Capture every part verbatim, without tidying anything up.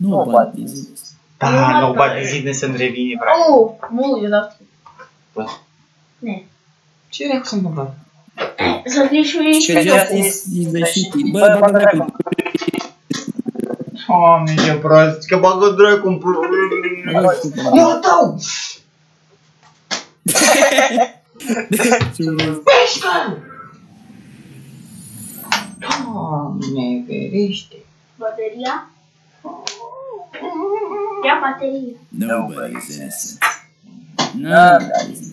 Nu bate de zi. Da, nu bate de zi, ne să-mi revine, frate. Oh, nu, eu dau știu. Ne. Ce era cu s-a întâmplat? Să fii și uiți Ce pe just toți. is is the shitty. Bă, bagă dracu. Doamne, ce prost, că bagă dracu în pula. Eu dau! Peșcă! Doamne, ferește! Bateria? Ia bateria. Nobody's innocent. Nobody's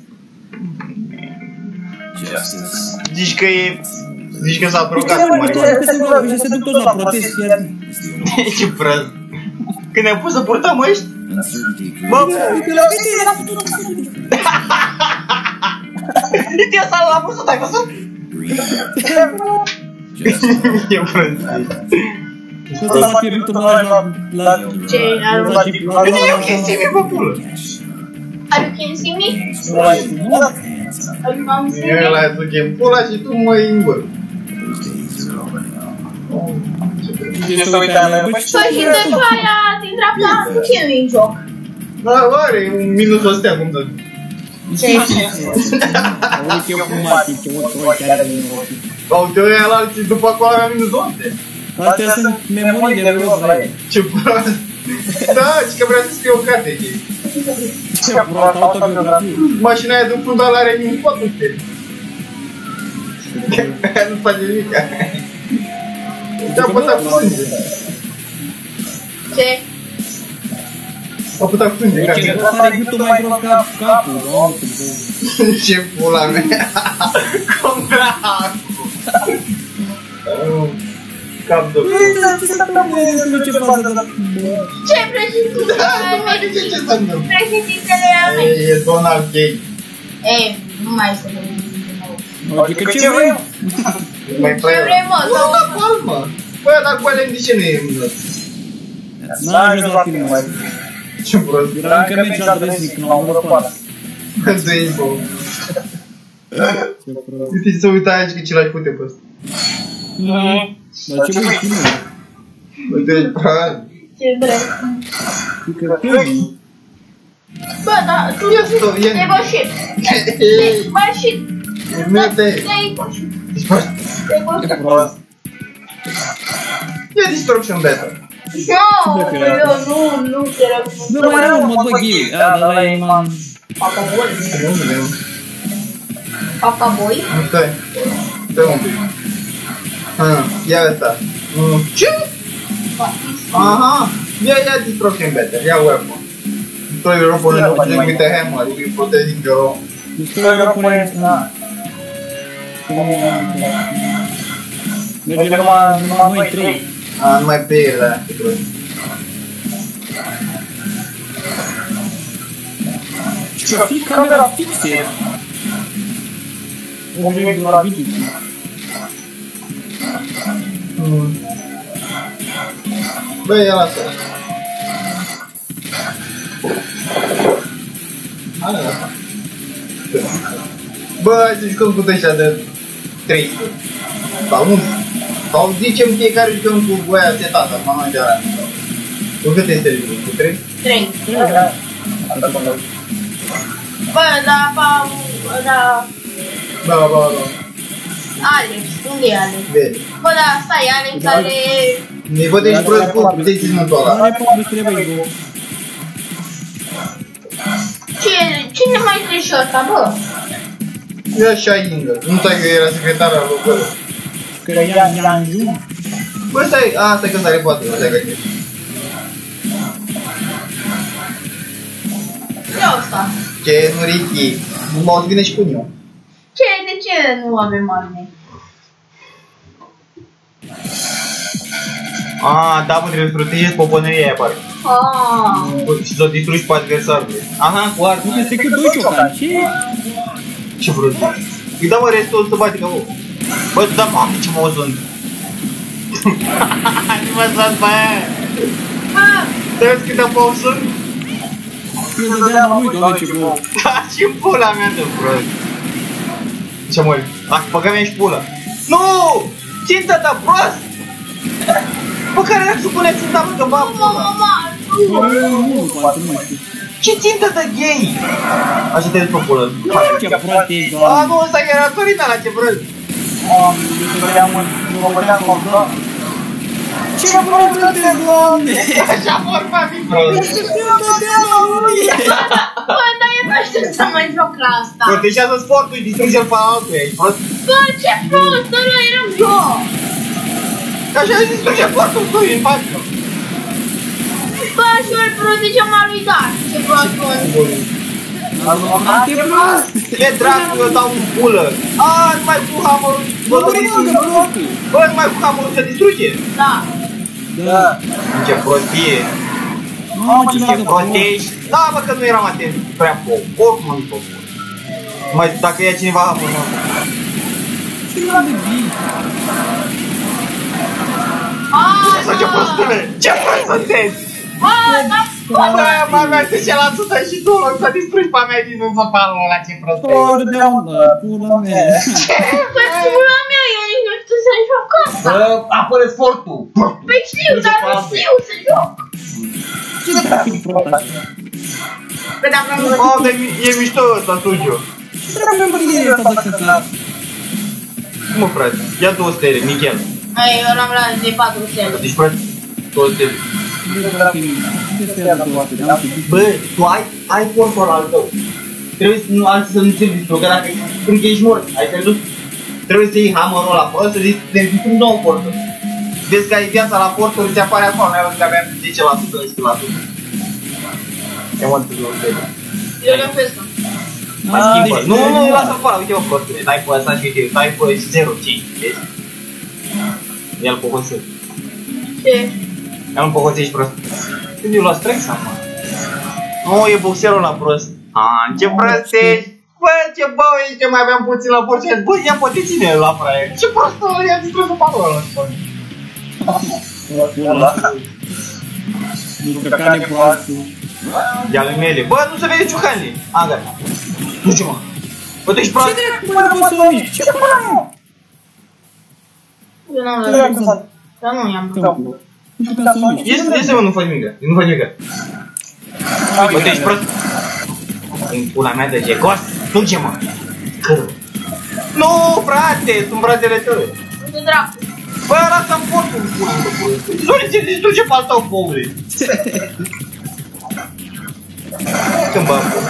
justice. Zici că e... Zici că s-a procat cu Mario. Și se duc toți la protest. Ce prost! Când ne-am pus să purtăm ăști? Bă, uite ăsta l-a pus-o, ai văzut? E prost. Ăsta s-a pierdut la... Ce? Uite, eu chestii mi pe pulă. Are you can see me? Are you can see Eu me? la tu chem pula și tu mă îmbăl. Ce să uita la Păi și după aia din dreapta nu ce nu-i în joc. Da, are un minus o stea, cum să... Ce? Uite eu cum ar fi, ce ochi are din ochi. Uite, ăia la alții după acolo avea minus onze. Astea sunt memorii de rost la ei. Ce prost. Da, și că vrea să scrie o carte aici. Ce prost, autobiografie. Mașina aia din fundal are din fotul pe. Nu face nimic. Ce-a pătat cu sânge. Ce? A pătat cu sânge. Deci ăsta are gâtul mai gros ca capul, doamne. Ce pula mea. Cum dracu. Cap de... Ce fază de la... Ce președintele Da, al nu mai meu? zice ce să întâmplă. Președintele al meu. E Donald Gay. E, nu mai este președintele meu. Adică ce vrem? Mai Ce vrei, mă? Nu, da, palmă. Bă, dar cu alea de ce nu e mână? N-a ajuns la film. Ce prost. Era încă mergi la dresic, nu am vrut poate. Dă-i bă. Uite, să uita aici că ce l-ai pute pe ăsta. Dar ce vrei filmul? Uite, prag. Ce vrei? Că filmul. Bă, dar tu Ia sto, ia. te-ai bășit. Te-ai bășit. Nu te... Te-ai bășit. Dispar. Te-ai bășit. Ia Destruction Battle. Nu, eu nu, nu te rog. Nu mai era un mod băghie. A, dar ăla e man... Papaboi? Nu vedem. Papaboi? Nu, stai. Stai un pic. Ha, ia ăsta. Ce? Aha. Ia, ia Destruction Battle. Ia weapon. Destroy your opponent with a hammer. You will protect your own. Destroy your opponent. Na. Merge numai noi trei. A, numai pe el, da. Ce prost. Să fii camera fixe. Merge la video. Bă, ia lasă. Hai, lasă. Bă, hai să jucăm cu ăștia de trei sute. Sau unu. Sau zicem fiecare jucăm cu voia setată, mă mai de ala. Cu cât este jocul? Cu trei? Trei. Bă, da, pa, da... Da, ba, ba. Alex, unde e Alex? Vede. Bă, da, stai, Alex are... Ne văd ești prost cu deținătul ăla. Are pe trebuie go. Ce, cine mai trece ăsta, bă? E așa ingă. Nu stai că era secretar al locului. Că ia Ianju. Bă, stai, a, stai că sare poate, stai că e. Ce ăsta? Ce nu Ricky? Nu mă vine și cu eu. Ce, de ce nu avem arme? A, da, mă, trebuie să protejezi poponeria aia, parcă. Aaaa. Și să o distrugi pe adversarul. Aha, cu arme. Nu este că doi ciocani. Ce? Ce vrut? Îi dau mă restul să bate ca vă. Bă, tu da, mamă, ce mă sunt. Nu mă sunt, bă. Trebuie să-i dau pauză? Eu dădeam la lui, doamne, ce bă. Da, ce pula mea de prost. Ce mă, ah, băga mea și pula. Nu! Țintă ta prost! Bă, care era să pune ținta, mă, că va Mama, mama, Nu, poate, nu știu. Ce țintă de gay? Așa te despopulă. Ce prost ești, A, doamne. nu, ăsta era Torina la ce vrei. Ce prost ești, doamne. Așa vorba mi prost. Bă, dar eu nu știu să mă joc la asta. Protejează sportul, îi distruge-l pe altul, ești prost? Bă, ce prost, ăla eram eu. Că așa îi distruge sportul, tu, în față. Bă, și îl protejam al lui Dan. Ce prost bun. Ce prost. E dracu, eu dau un pulă. A, numai cu hammerul. Bă, Nu vrei să blocă. bă, numai cu hammerul se distruge. Da. Da. Ce prostie. Mamă, ce Ce dragă protești. Da, bă, că nu eram atent prea foc. Oricum nu-i foc. Mai dacă ia cineva hammerul, nu. Ce dragă ghi. Aaa, Sau ce prostule. Ce prost sunteți. bă, dar Bă, mai avea zece la sută și tu o să distrugi pe mea din totalul ăla, ce prost e. Totdeauna, pula mea. Păi pula mea, eu nici nu știu să joc asta. Bă, apără sportul. Păi știu, dar nu știu să joc. Ce dracu prost așa? Păi dacă nu Bă, dar e mișto ăsta, Sugiu. Ce dracu e asta de căcat? Mă, frate, ia două stele, Michel. Ai, eu am la de patru stele. Deci, frate, două stele. Bă, tu ai, ai portul al tău. Trebuie să nu alții să nu ți-l distrugă, dacă când ești mort, ai pierdut. Trebuie să iei hammerul ăla prost, să te distrug două porturi. Vezi că ai viața la porturi, ți apare acolo, mai văzut că aveam zece la sută, unsprezece la sută. Ia mă, tu două stele. Eu le-am pe ăsta. Mai schimbă. Nu, nu, lasă-l pe ăla, uite mă, prostule, dai pe ăsta și uite, dai pe zero cinci, vezi? Ia-l pe hoțel. Ce? Ia-l pe hoțel, ești prost. Când eu la strex, mă. Nu, e boxerul ăla prost. Ah, ce prost ești! Bă, ce bă, ești, că mai aveam puțin la porcel. Bă, ia poate ține la fraier. Ce prost ăla, i-a distrus pe palul ăla. Nu căcane proastă. Ia lui mele. Bă, nu se vede ciuhanele. A, gata. Duce-mă. Bă, tu ești prost. Ce dracu mă poți să uiți? Ce pula mea? Eu n-am la dar nu i-am băgat. Nu putem să uiți. Iese, iese, mă, nu faci nimic. Nu faci nimic. Bă, tu ești prost. În pula mea de jegos. Duce-mă. Cârvă. Nu, frate, sunt fratele tău. Unde dracu? Bă, lasă-mi portul în pula, bă, bă. Nu ți distruge pe al tău, boule. Când bă, bă.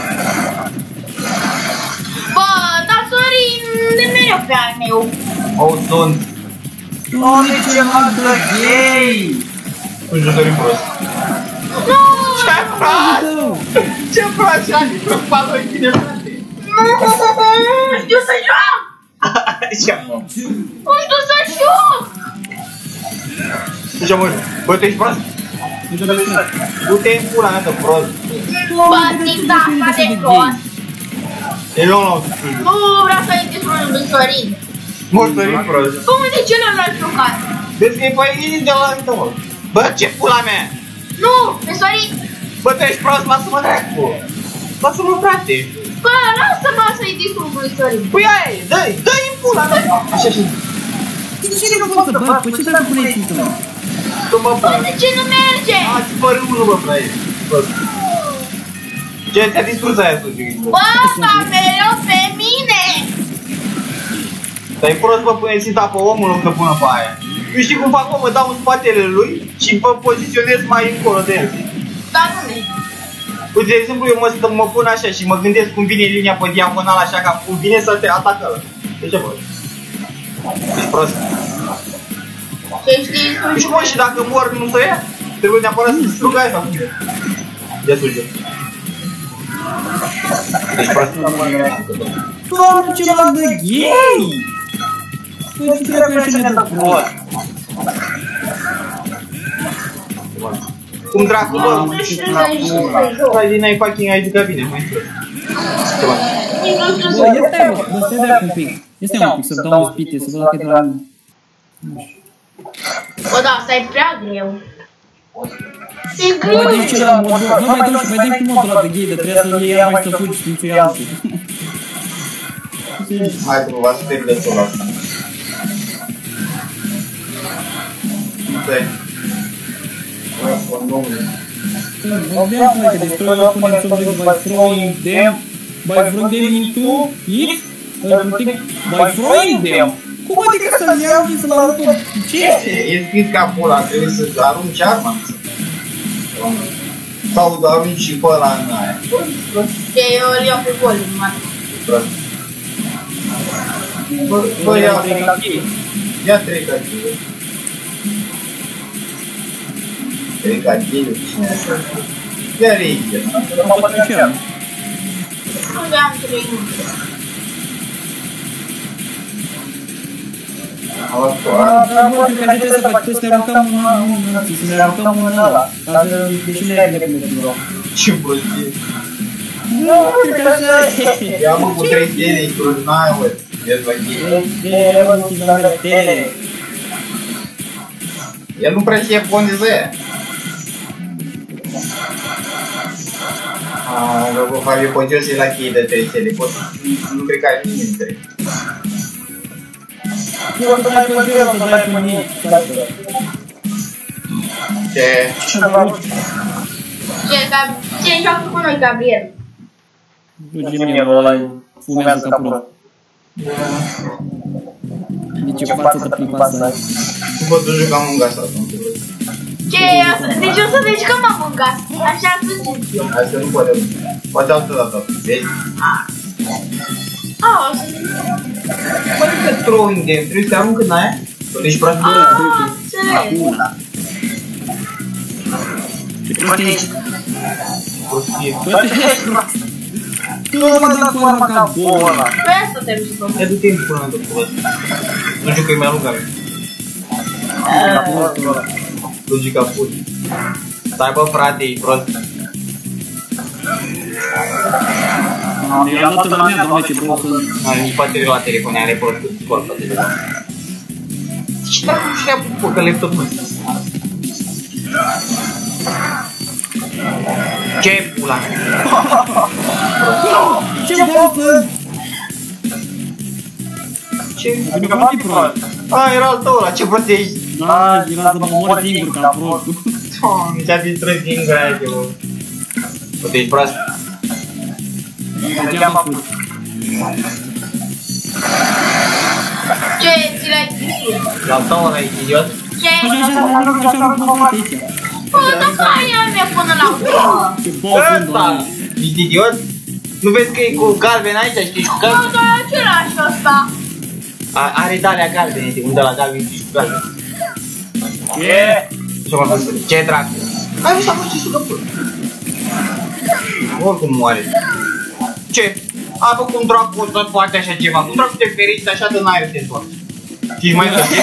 Bă, dar Sorin de mereu pe al meu. O, sunt. Doamne, ce mă gay! Un jucător prost. Nu! Ce prost! Ce prost! Ce-a distrus palul în tine, frate? Nu știu să joc! Ce mă? Nu știu să joc! Ce mă? Bă, tu ești prost? Du-te în pula mea de prost. Bă, zic da, asta de prost. E nu, nu. Nu vreau să-i distrug lui Sorin. Moștorin prost. Bă, unde celălalt jucat? Vezi că e pe ei de la altă, mă. Bă, ce pula mea? Nu, pe Sorin. Bă, tu ești prost, lasă-mă dracu. Lasă-mă, frate. Bă, lasă-mă să-i distrug lui Sorin. Păi aia e, dă-i, dă-i în pula mea. Așa, așa. De ce nu pot să bag? Păi ce dracu puneți în tău? Tu mă Bă, de ce nu merge? ați părât unul, bă, frate. Ce te-a distrus aia, tu, Gigiu? Bă, dar mereu pe mine. Dar e prost, bă, pune ținta pe omul în că pună pe aia. Eu știi cum fac, mă, mă dau în spatele lui și vă poziționez mai încolo de el. Dar nu merge. Uite, de exemplu, eu mă, mă pun așa și mă gândesc cum vine linia pe diagonal, așa ca cum vine să te atacă ăla. De ce, bă? Ești prost. Ce știi? Și mă, și dacă mor, nu să ia? Trebuie neapărat să distrug aia sau cum e? Ia suge. Ești prost. Doamne, ce m-am de gay! Păi ce dracu e așa de prost? Cum dracu, bă? Nu știu să joc. Hai, din ai fucking ai jucat bine, mai prost. Ceva. Nici nu știu Bă, să ia joc. stai, mă, bă, stai dracu un pic. Ia stai un pic să dau un spite, să văd dacă e de la mine. Bă, da, asta e prea greu. E Bă, greu. de ce la modul? Bă, mai dăm și mai dăm cu modul ăla de gay, de trebuie să iei ea mai să fugi și nu ți-o ia altul. Hai, tu, v-ați să de sola asta. Stai. Bă, domnule. Of them try to destroy your opponent's objects by throwing them, by throwing them into it, by throwing them. Cum adică să-l iau și să-l arăt? Ce? E scris ca pula, trebuie să arunci arma. Sau arunci și pe ăla în aia. Ce eu îl iau pe gol, mă. Bă, bă, ia trei cachii. Ia trei cachii. Trei cachii, cine așa? Ia reiche. Unde am trei minute? Dar bă, cred că trebuie să faci, să ne aruncăm în să ne aruncăm în ăla. Ca să deși nu e de cum Ce prostie. Nu, cred că așa e. Ia mă cu trei stele, cu n-ai, bă. Vezi la chestii. E, bă, și la mele stele. El nu prea știe japoneză. Aaa, bă, Fabio, poți să-i la chei de trei stele, poți, nu cred că ai nimeni trei. Eu o să mai considerăm să dai pe mine. Ce? Ce joacă cu noi, Gabriel? Nu, genierul ăla fumează ca prost. Nici ce față de pripasă ai. Bă, tu jucam în gasa atunci. Ce? Deci o să ne jucăm în gas. Așa să zic eu. Hai să nu poate. Poate altă dată. Vezi? A, o să zic. Bă, că throwing game, trebuie să te arunc în aia? Deci prost. A, înțeleg. Ce prost ești? Prostie. Tu nu mă dai cu arma ca bola. Pe asta te duci, bă. Ia du-te în până de prost. Nu știu că e mai lungă. Logica pur. Stai bă frate, e prost. I-am dat la mea, doamne, ce prost sunt. Are nici baterii la telefon, are prost cu scol pe telefon. Ce dracu și-a pupă că laptop mă? Ce pula? Ce bă, Ce? adică foarte prost. A, era al tău ăla, ce prost ești? Da, era să mă omor singur ca prostul. Doamne, ți-a distrus singur aia, bă. Bă, tu ești prost? Ce-am făcut? Ce? Ți l-ai zis? La tău ăla, ești idiot? Ce? Așa, așa, așa, așa, așa, așa, aici. Bă, dar care e până la urmă? Ce boss sunt, doamne. Ești idiot? Nu vezi că e cu galben aici, știi, și cu Bă, galben? dar același ăsta. A- Are dalea galbene, de unde la galben și cu galben. Ce? Ce mă spune? Ce dracu? Hai vă să am ce sucă până. Oricum moare. Ce? A, bă, cum dracu ăsta poate așa ceva? Cum dracu te feriți așa de n-ai te întorci? Și mai săgeți?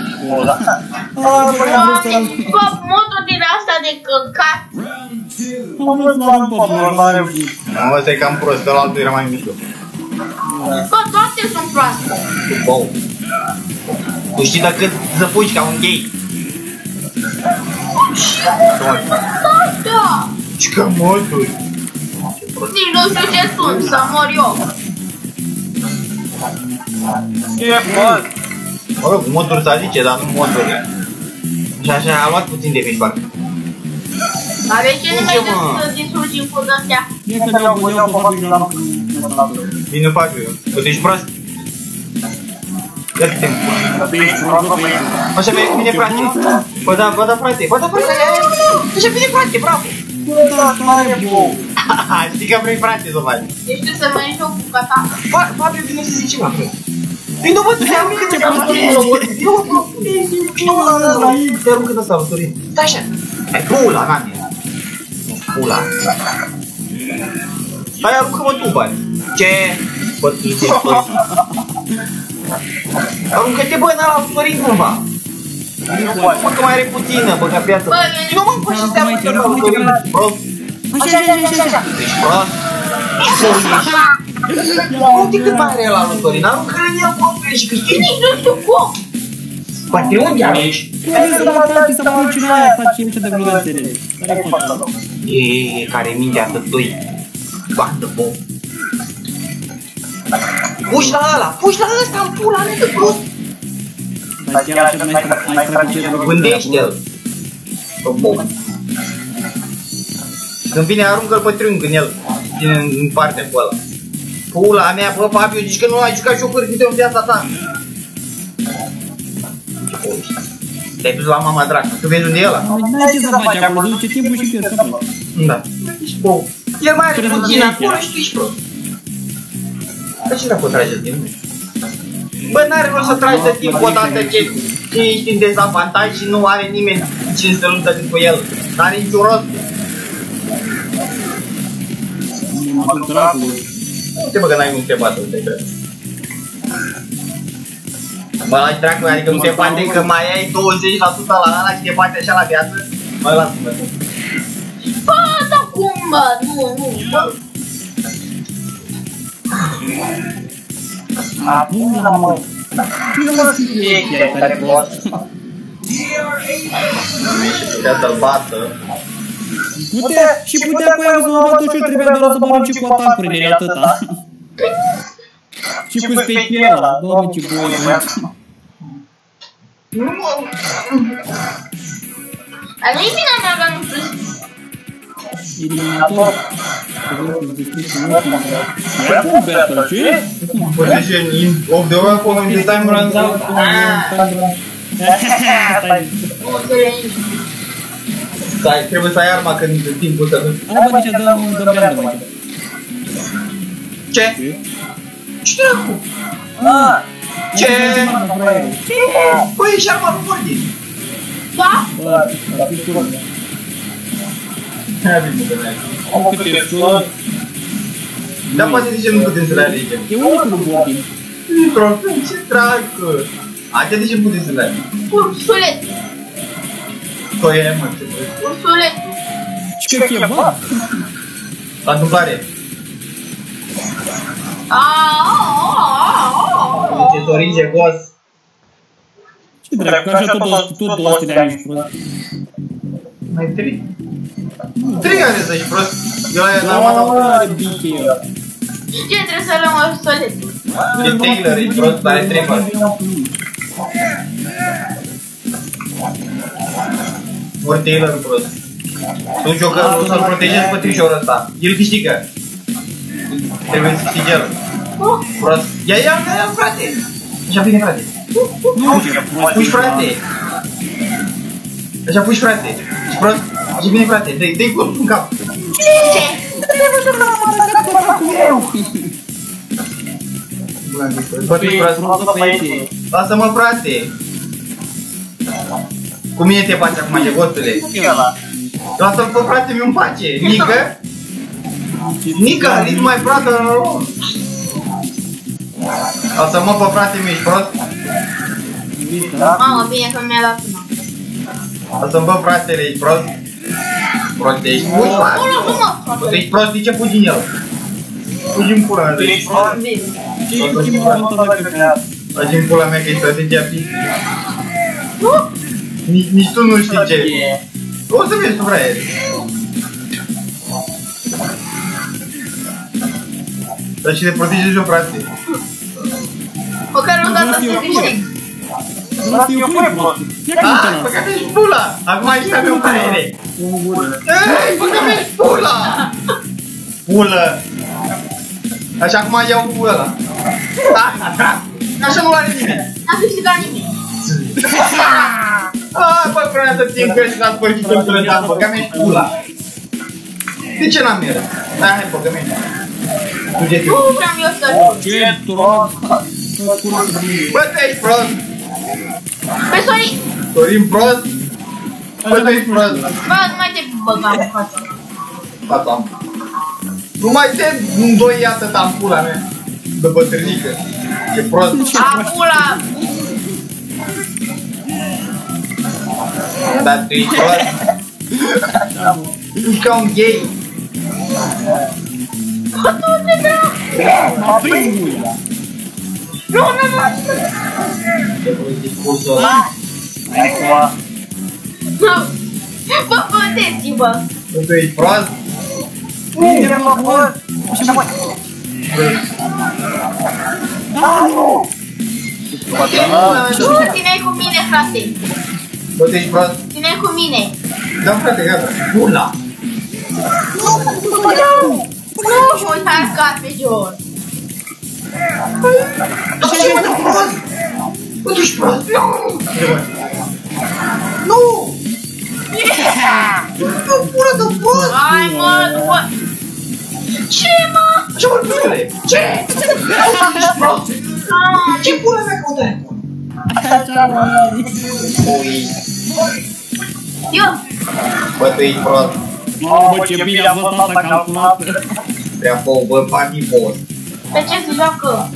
Bă, modul din asta de căcat. Am vrut să arunc pe bola. Mă, ăsta e cam prost, ăla altul era mai mișto. Bă, toate sunt proaste. Bou. Tu știi de cât să fugi ca un gay? Da. Ce că moduri? Nici nu știu ce sunt, să mor eu. Ce bă? Mă rog, moduri să zice, dar nu moduri. Și așa, a luat puțin de mici, parcă. Are ce Ce, nimeni mă? să distrugi în fugă astea? Mie că le-au pus eu pe faptul că l-am pus. Bine fac eu. Bă, tu ești prost? Ia-te în pula. Bă, ești prost, bă, ești. Așa bine, bine, frate. Bă, da, bă, da, frate. Bă, da, frate. Așa bine, frate, bravo. Bă, da, tare, bă. Știi că vrei, frate, să faci. Deci tu să mănânci o buca ta. Bă, Fabio, vine să zici ceva, frate. Vino, bă, te aruncă de asta, vino, bă. Vino, bă, vino, bă, te aruncă de asta, Sorin. Da, așa. Hai, pula, Nani. Pula. Hai, aruncă-mă tu, bani. Ce? Bă, tu ești prost. Aruncă-te, bă, n-ala Sorin, cumva. Bă, că mai are puțină, bă, ca piață. Vino, mă, bă, și te aruncă de Sorin. Prost. Așa, așa, așa, așa. Ești prost? Uite cât mai are la lui Sorin, aruncă-l în el copil și câștigi. Nici nu știu cum. Poate unde ești? Trebuie să mă fac să mă cine aia face niște de glonțele. Care e fața? E, care mingea tătui. Bată, bă. Puși la ăla, puși la ăsta, în pula, nu te prost. Dar chiar așa n-ai strategie de Gândește-l. Bă, bă. Și când vine, aruncă-l pe triunghi în el. Din în partea cu ăla. Pula mea, bă, Fabio, zici că nu ai jucat jocuri video în viața ta. Te-ai dus la mama dracu, tu vezi unde e ăla? N-ai ce să faci acolo, duce timpul și pierzi capul. Da. Ești bou. El mai are puțin acolo și tu ești prost. Dar ce dracu trage de timp? Bă, n-are rost să tragi de timp odată ce ești în dezavantaj și nu are nimeni cine să luptă cu el. N-are niciun rost. Nu te bă că n-ai un te bată, te cred. Bă, lași dracu, adică nu te bate că mai ai douăzeci la sută la ăla și te bate așa la viață? Mă, lasă-mă. Bă, dar cum, bă? Nu, nu, bă. Apuna, mă. Nu mă știe care poate. Putea să-l bată. Putea, și putea cu aia să mă bată și eu trebuia doar să mă arunce cu atacurile, atâta. Și cu special ăla, doamne ce boi. Dar nu-i bine mea că nu știu. Eliminator. Cum Bertel, ce? Position of the weapon when the time runs out. Stai, trebuie să ai arma când timpul să duci. Hai bă, nici dăm un random aici. Ce? Ce dracu? Ce? Băi, ești arma pe Morty. Da? Bă, ar fi cură. Hai bine, că n-ai. Om cât e cură. Dar poate de ce nu putem să le alegem? E unicul în Morty. Microfon, ce dracu? Aia de ce putem să le alegem? Ursulet. Că e, mă, ce vrei? Ursulet. Și că e, bă? La întâmplare. Ce Sorin Jegos. Ce dracu, că așa tot douăzeci de ani ești prost. Mai trei. Trei ani să ești prost. Eu aia n-am Oare, adăugat. biche eu. Ce trebuie să luăm ursuletul? E Taylor, e prost, dar are trei bani. Ori Taylor e prost. Tu jocă să-l protejezi pe trișorul ăsta. El câștigă. Trebuie să câștige el. Prost. Ia, ia, ia, frate! Așa bine, frate. Puși, frate! Așa puși, frate! Ești prost? Așa bine, frate! Dă-i, dă-i cu în cap! Ce? Bă, tu-i prost? Lasă-mă, frate! Cu mine te bați acum, ce gostule? Lasă-l pe frate mi-o face! Nică? Nică, nici mai proastă în rol! Lasă-mă pe frate mi ești prost? Mamă, bine că mi-a dat una. Lasă-mi pe fratele, ești prost? Prost ești, fugi, frate! Bă, tu ești prost, de ce fugi în el? Fugi în pula mea, ești prost? Fugi în pula mea că e strategia fi. Nici tu nu știi ce. O să vezi tu, fraier. Dar și te protejezi o frate. Măcar o dată să câștig. Vreau să-i opune, prost. Ia că nu te Ah, las. băga mi-ești pula! Acum ești pe meu fraiere. Ei, băga mi-ești pula! Pulă! Așa acum iau cu ăla. Așa nu l-are nimeni. N-a câștigat nimeni. Ah, bă, vreau să țin că și la sfârșit îmi trăgeam, băga mi-ești pula. De ce n-am mers? Hai, hai, băga mi-ești. Fuge-te. Nu vreau eu să joc. Ce, tu rog? Bă, tu ești prost. Pe Sorin. Sorin prost. Bă, tu ești prost. Bă, nu mai te băgam în fața. Asta am. Nu mai te îndoi atâta în pula mea. De bătrânică. Ce prost. A, pula. Dar tu ești prost. Ești ca un gay. Bă, tu te dă. Mă prind guia. Nu, nu, nu. Ce prost discursul ăla. Nu. Bă, băteți-vă. Bă, tu ești prost. Bine, mă, bă. Așa, mă. Nu, ține-i cu mine, frate. Bă, tu ești prost. Ține-i cu mine. Da, frate, gata. Pula. Nu, mă uita arcat pe jos. Ce e prost? Bă, tu ești prost? Nu! Nu, pură de prost! Hai, mă, după... Ce, mă? Ce mă, pule? Ce? Ești prost? Ce pula mea căutare? Ui. Eu. Bă, tu ești prost. Mamă, ce bine a fost asta calculată. Prea fău, bă, papi fost. Pe ce se joacă?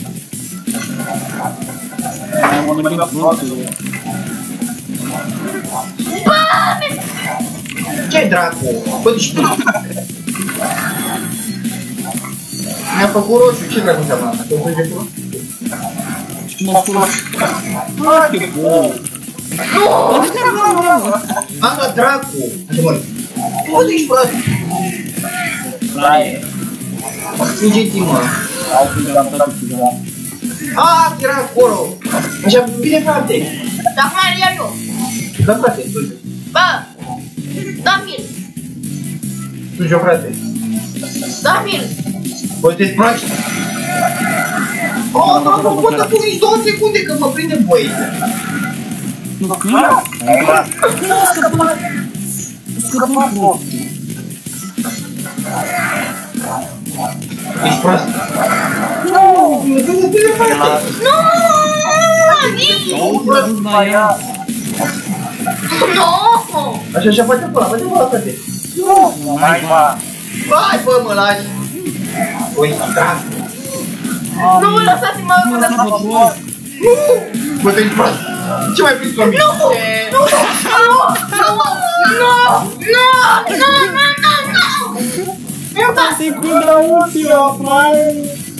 Am gândit prostul. Bă, Ce dracu? Bă, tu ești prost. Mi-a făcut roșu, ce dracu înseamnă asta? Că îmi făcut roșu? Și m-a spus. Bă, ce bun. Am la dracu! Așa mă, bă, tu ești prost. Laie. Fugi-ti, mă. Au fi garantat ceva. Ah, era acolo! Așa, bine, frate! dar acum ar ia eu. Da, frate, du-te. Bă, dă-mi-l. Du-te, frate. Dă-mi-l. Bă, te-ți proști? Oh, da, nu pot să pun nici două secunde că mă prinde băi. Nu, că? Nu a scăpat. A scăpat prostul. Ești prost? Nu! Du-te, frate! Nu! Nici! Auzi, l-a dus la ea. Nu! Așa, așa, face pula, face pula, frate. Nu! Mai va. Hai, bă, mă lași! Ui, dracu! Nu mă lăsați-mă Nu mă lăsa pe lăsați. prost. Bă, tu ești prost! Ce mai prins la mine? Nu! Nu! Nu! Nu! Nu! Nu! Nu! Nu! Nu! Nu! Secunda ultima, frate.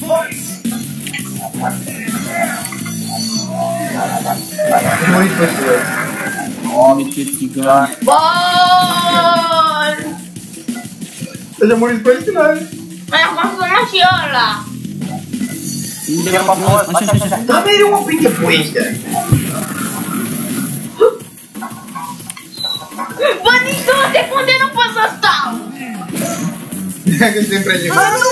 Muriți pe știu. Doamne, ce țigan. Bun! Așa muriți pe știu, Mai am consumat și ăla. Unde va prost? Așa, așa, așa. dar mereu mă prinde băi ăștia. Bă, nici două secunde nu pot să stau. Că se împrege. Bă, nu!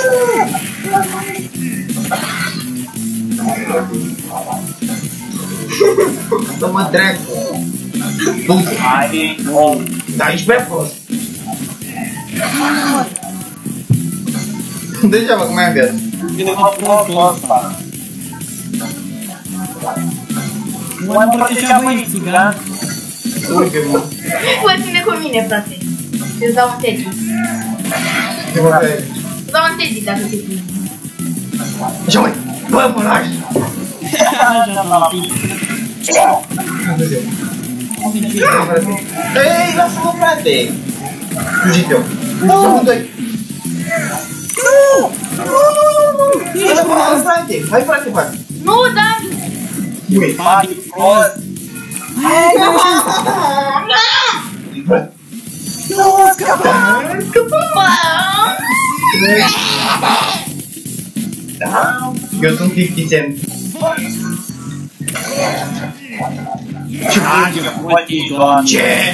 Să mă dracu. Du-te. Hai, bun. Da, ești prea prost. Degeaba că mai am viață. Vine mă prostul ăsta. Nu mai împărtășea băi, țigan. Uite, mă. Bă, ține cu mine, frate. Îți dau un teddy. Ce mă fai? Îți dau un teddy dacă te pui. Așa, măi. Bă, mă lași. Așa, la timp. Ei, lasă-mă, frate. Fugi-te-o. Amândoi. Nu! Nu, nu, nu, nu! Lasă-mă, frate. Hai, frate, frate. Nu, Dani! Ui. Fabi, prost. Hai, Frate. Nu, scăpăm! Scăpăm! Da? Eu sunt cincizeci cent. Hai, ce protii, Doamne. Ce?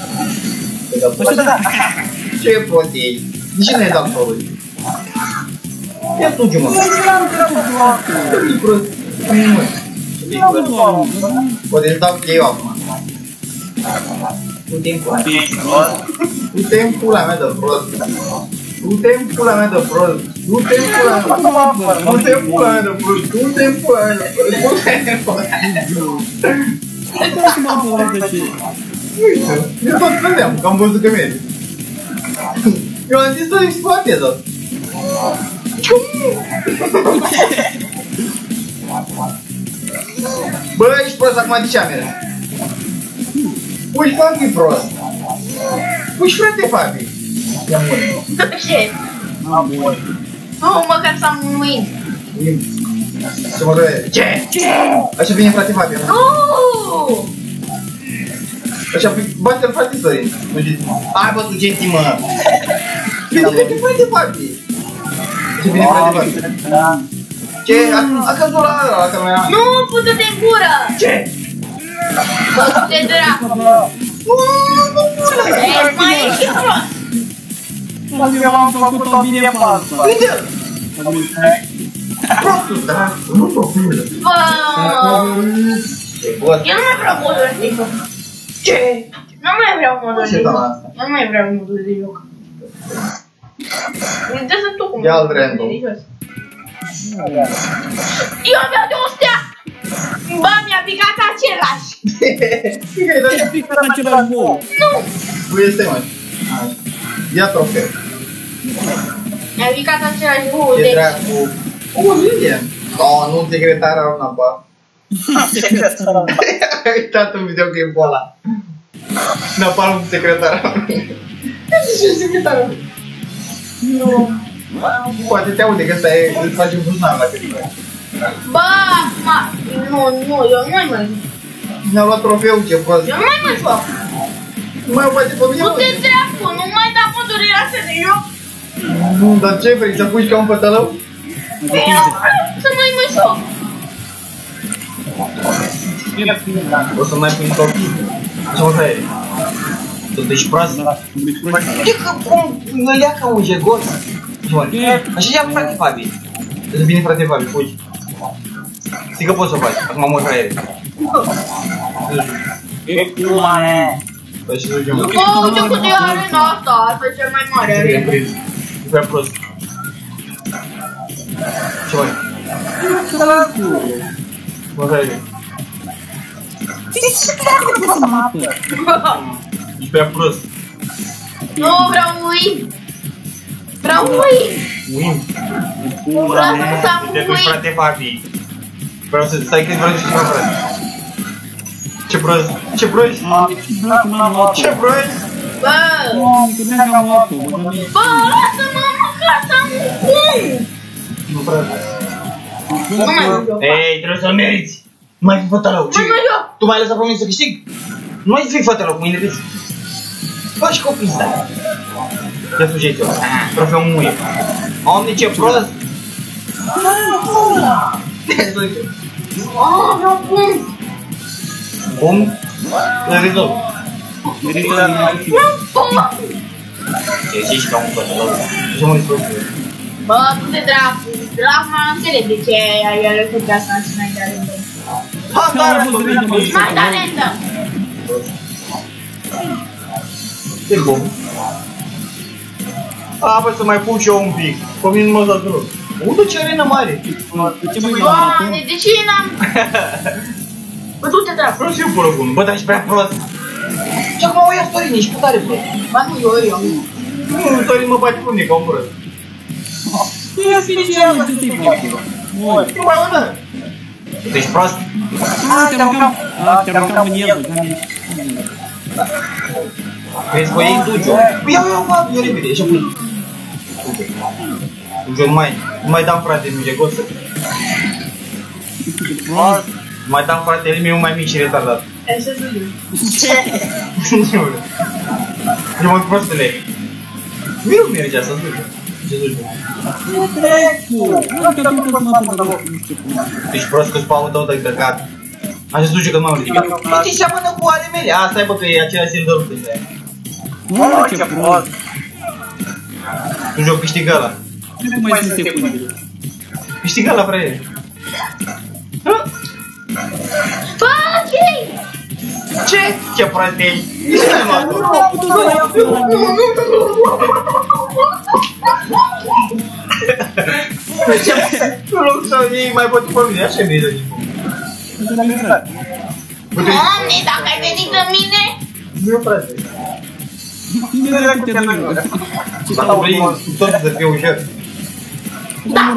Ce protii? De ce ne-ai dat solului? Ia tu, mă. Ce prost? Poate îți dau eu acum. Du-te în pula. Du-te în pula mea de prost. Du-te în pula mea de prost. Du-te în pula mea de prost. Du-te în pula mea de prost. Du-te în pula mea de prost. Du-te în pula mea de prost. Uite, eu tot credeam că am văzut că merge. Eu am zis să exploatez asta. Bă, ești prost acum, de ce am mers? Uși, Fabi, prost. Uși, frate, Fabi. Ia mure. Ce? Nu, măcar să am un win. Ce mă doare? Ce? Ce? Așa vine, frate, Fabi. Nu! Așa, bate-l, frate, Sorin. Nu știți. Hai, bă, tu gentii, mă. Vine, vine, frate, Fabi. Așa vine, frate, Fabi. Ce? A căzut la ăla, la camera. Nu, putu-te în gură! Ce? Te dracu! Nu, nu, nu, nu, Ești mai ești prost! Eu am făcut-o bine falsă. Uite! Prostul, da? Nu profilă. Bă! Eu nu mai vreau modul ăsta. Ce? Nu mai vreau modul de joc. Nu mai vreau modul de joc. Uite-să tu cum. Ia-l random. Eu vreau de o stea! Bă, mi-a picat același! Ce pică în același bol? Nu! Nu este, mă. Ia trofeu. Mi-a picat același bol, Ce deci... dracu? O, Lilian. No, nu secretara una, bă. Ai uitat un videoclipul ăla. Napalm cu secretara. Ce e secretara? Nu. Poate te aude că ăsta e, îl face un buzunar la tine. Bă, ma... Nu, nu, eu nu mai mă joc. Ne-a luat trofeul, ce prost. Eu nu mai mă joc. Nu mai poate pe mine, Nu te dracu, nu mai da modurile astea de joc. Nu, dar ce vrei, să puși ca un pătălău? Eu vreau să mai mă joc. O să mai pun copii. Ce mă faie? Tu te-și prost? E că cum îl ia ca un jegos. Așa ia frate Fabi. Îți vine frate Fabi, fugi. Știi că poți să o faci, acum mă traiere. E culoane. Păi și ducem. Bă, uite cât e arena asta, asta e cel mai mare arena. E prea prost. Ce mai? Mă traiere. Ești prea prost. Nu, vreau win. Vreau win. Win. Vreau să am Te duci win. frate Fabi. Vreau să stai că-ți vreau să știu frate. Ce prost, ce prost, ce prost. Bă, bă, lasă-mă măcar să am win. Nu frate. Nu mai mă joc. Ei, trebuie să-l meriți. Nu mai fi fătălău. Nu mă joc. Tu m-ai lăsat pe mine să câștig? Nu mai fi fătălău cu mine, vezi? Faci copii stai. Te sujeți eu. Trofeu muie. Omni, ce prost. Oh, vreau win. Cum? Îl rezolv. Vreau win. Ce zici ca un fătălău? Ce mă spui? Bă, du-te dracu. Dracu m-am înțeles de ce ai ales pe asta și n-ai dat random. Ha, dar N-ai dat random. e bun. A, bă, să mai pun și eu un pic. Pe mine nu mă dați deloc. Unde ce arenă mare? Doamne, de ce n-am... Bă, du-te dracu. Vreau și eu pură bun. Bă, dar ești prea prost. Și acum o ia Storin, ești cu tare prost. Ba nu, eu, eu. Nu, Storin mă bate pe mine ca un prost. Ia fi ce am ce te-i fac. Nu mai mână. Tu ești prost? A, te aruncam. A, te aruncam în el, băgam. Vezi că ei duci-o? Păi iau, iau, iau, iau repede, ieși apoi. Duci-o, nu mai, nu mai dam frate, nu e gosă. Nu mai dam frate, el mi-e un mai mic și retardat. Hai să vedem. Ce mă prostule. Miru merge asta, duci-o. Ce duci-o? Ești prost că-ți paul tău de căcat. Așa se duce că nu m-am ridicat. Uite, seamănă cu ale mele. Asta e, bă, că e aceeași serverul pe ăsta. Nu, ce prost. Nu joc, câștigă ăla. Nu mai sunt secunde. Câștigă ăla, frate. Fuck it! Ce? Ce prost ești? Ce ai luat-o? Nu loc să iei mai poate pe mine, așa mi-e de Doamne, dacă ai venit în mine... Nu, frate. Imediat te termină. Dacă vrei tot să fie ușor. Da.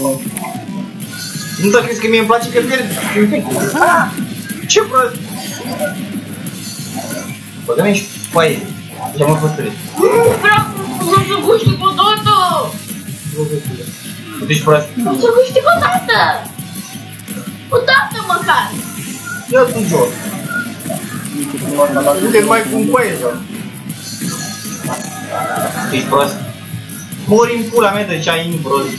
Nu te crezi că mie îmi place că pierd? Ce prost! Băgă-mi și paie. Ce mă păstări? Vreau să câștig o dată! Tu ești prost? Vreau să câștig o dată! O dată măcar! Ia tu joc. Uite, mai cum paie joc. Ești prost? Mori în pula mea de ce ai în prost.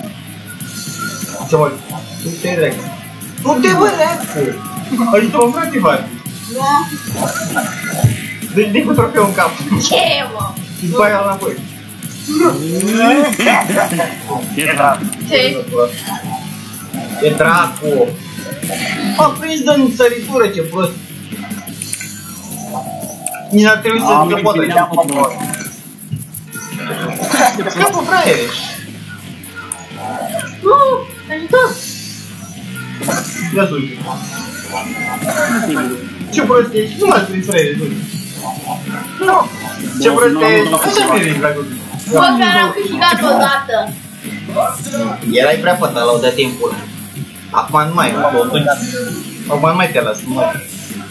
Ce mă? Tu te drag. Tu te bă, dracu! Ajută-mă, frate, faci. Nu? Deci dă cu trofeu în cap. Ce, mă? Și după aia înapoi. Ce dracu? Ce? Ce dracu? M-a prins de săritură, ce prost. Nici n-ar trebui să zică poate. Scapă, fraiere! Nu! Ajutor! Ia sus. Ce prost ești? Nu m-ați prins, fraiere, sus. Nu! Ce prost ești? Așa mi-e ridic la gând. Bă, care am câștigat odată. Erai prea pătalau de timpul. Acum nu mai, acum nu mai te las, nu mai.